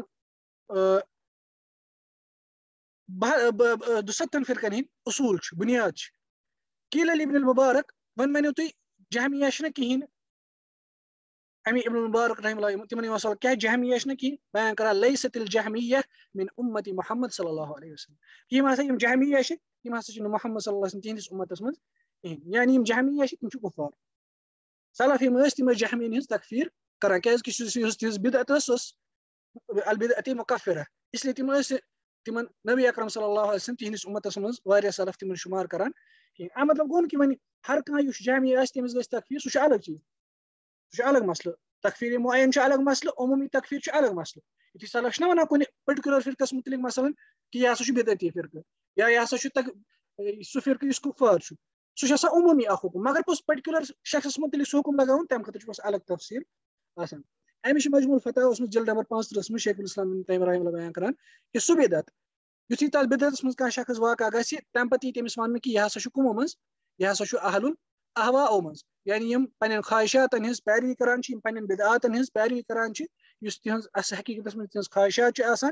72 فرقن ہٕنٛدۍ اصوٗل چھِ بُنیاد چھِ قیل لابن المبارک وۄنۍ ؤنِو تُہۍ جہمیہ چھِنہ کِہیٖنۍ امی ابن المبارک رحمہ اللہ تِمن یِوان سوال کیٛاہ جہمیہ چھِنہ کِہیٖنۍ بیان کران لیست الجہمیہ من امت محمد صلی اللہ علیہ وسلم یِم ہسا یِم جہمیہ چھِ یِم ہسا چھِنہٕ محمد صلی اللہ علیہ وسلم تِہنٛدِس اُمتس منٛز کِہیٖنۍ یعنی یِم جہمیہ چھِ تِم چھِ کُفار سلف یِم ٲسۍ تِم ٲسۍ جہمیین ہٕنٛز تکفیٖر کران کیازِ کہِ یُس تِہنٛز بدعت ٲس سۄ ٲس البدعة مکفرہ اس لیے تِم ٲسۍ تِمن نبی اکرم صلی اللہ علیہ وسلم تِہنٛدِس اُمتس منٛز واریاہ سلف تِمن شُمار کران کِہیٖنۍ امیُک مطلب گوٚو نہٕ کہِ وۄنۍ ہر کانٛہہ یُس جہمی آسہِ تٔمِس گژھِ تکفیٖر سُہ چھُ الگ چیٖز سُہ چھُ الگ مسلہٕ تکفیٖر معین چھُ الگ مسلہٕ عموٗمی تکفیٖر چھُ الگ مسلہٕ یُتھُے سلف چھِنہ وَنان کُنہِ پٔٹِکیوٗلر فرقس مُتعلق مثلاً کہِ یہِ ہسا چھُ بدعتی فرقہٕ یا یہِ ہسا چھُ سُہ فرقہٕ یُس کُفار چھُ سُہ چھُ آسان عموٗمی اکھ حُکم مگر پوٚتُس پٔٹِکیوٗلر شخصس مُتعلق سُہ حُکم لگاوُن تمہِ خٲطرٕ چھُ پوٚتُس الگ تفصیٖل آسان امہِ چھُ مجموع الفتاوی منٛز جلد نمبر 35 منٛز شیخ الاسلام ابن تیمیہ رحمہ اللہ بیان کران کہِ سُہ بدعت یُتھُے تتھ بدعتس منٛز کانٛہہ شخص واقع گژھِ تمہِ پتہٕ یی تٔمِس وننہٕ کہِ یہِ ہسا چھُ کٕمو منٛز یہِ ہسا چھُ اہل الاحواءو منٛز یعنی یِم پننٮ۪ن خواہشاتن ہٕنٛز پیروی کران چھِ یِم پننٮ۪ن بدعاتن ہٕنٛز پیروی کران چھِ یُس تِہنٛز حقیقتس منٛز تِہنٛز خواہشات چھِ آسان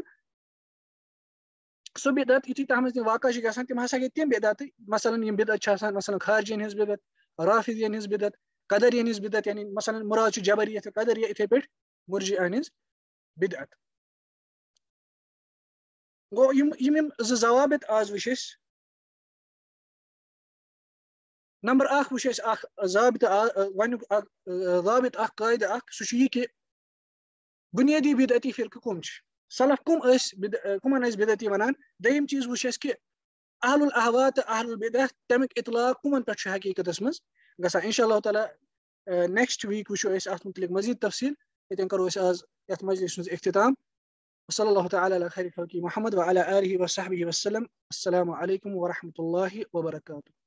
سُہ بدعت یُتھُے تتھ منٛز تِم واقع چھِ گژھان تِم ہسا گٔے تِم بدعتہٕ مثلاً یِم بدعت چھِ آسان مثلاً خارجین ہٕنٛز بدعت رافضین ہٕنٛز بدعت قدرین ہٕنٛز بدعت یعنی مثلاً مُراد چھُ جبریہ تہٕ قدریہ یِتھے پٲٹھۍ مرجئین ہٕنٛز بدعت گوٚو یِم زٕ ضوابط آز وٕچھ أسۍ نمبر اکھ وٕچھ أسۍ اکھ ضابطہٕ گۄڈنیُک اکھ ضابط اکھ قٲیدٕ اکھ سُہ چھُ یہِ کہِ بُنیٲدی بدعتی فرقہٕ کٕم چھِ سلف کٕمن ٲسۍ بدعتی ونان دوٚیِم چیٖز وٕچھ اَسہِ کہِ اہل الاحواء تہٕ اہل البدع تمیُک اطلاق کٕمن پٮ۪ٹھ چھُ حقیقتس منٛز گژھان انشاء اللہ تعالیٰ نیکسٹ ویٖک وٕچھو أسۍ اتھ متعلق مزید تفصیل ییٚتٮ۪ن کرو أسۍ آز یتھ مجلس منٛز اختتام وصلی اللہ تعالیٰ علی خیر خلقہ محمد وعلی آلہ وصحبہ وسلم السلام علیکم ورحمۃ اللہ وبرکاتہ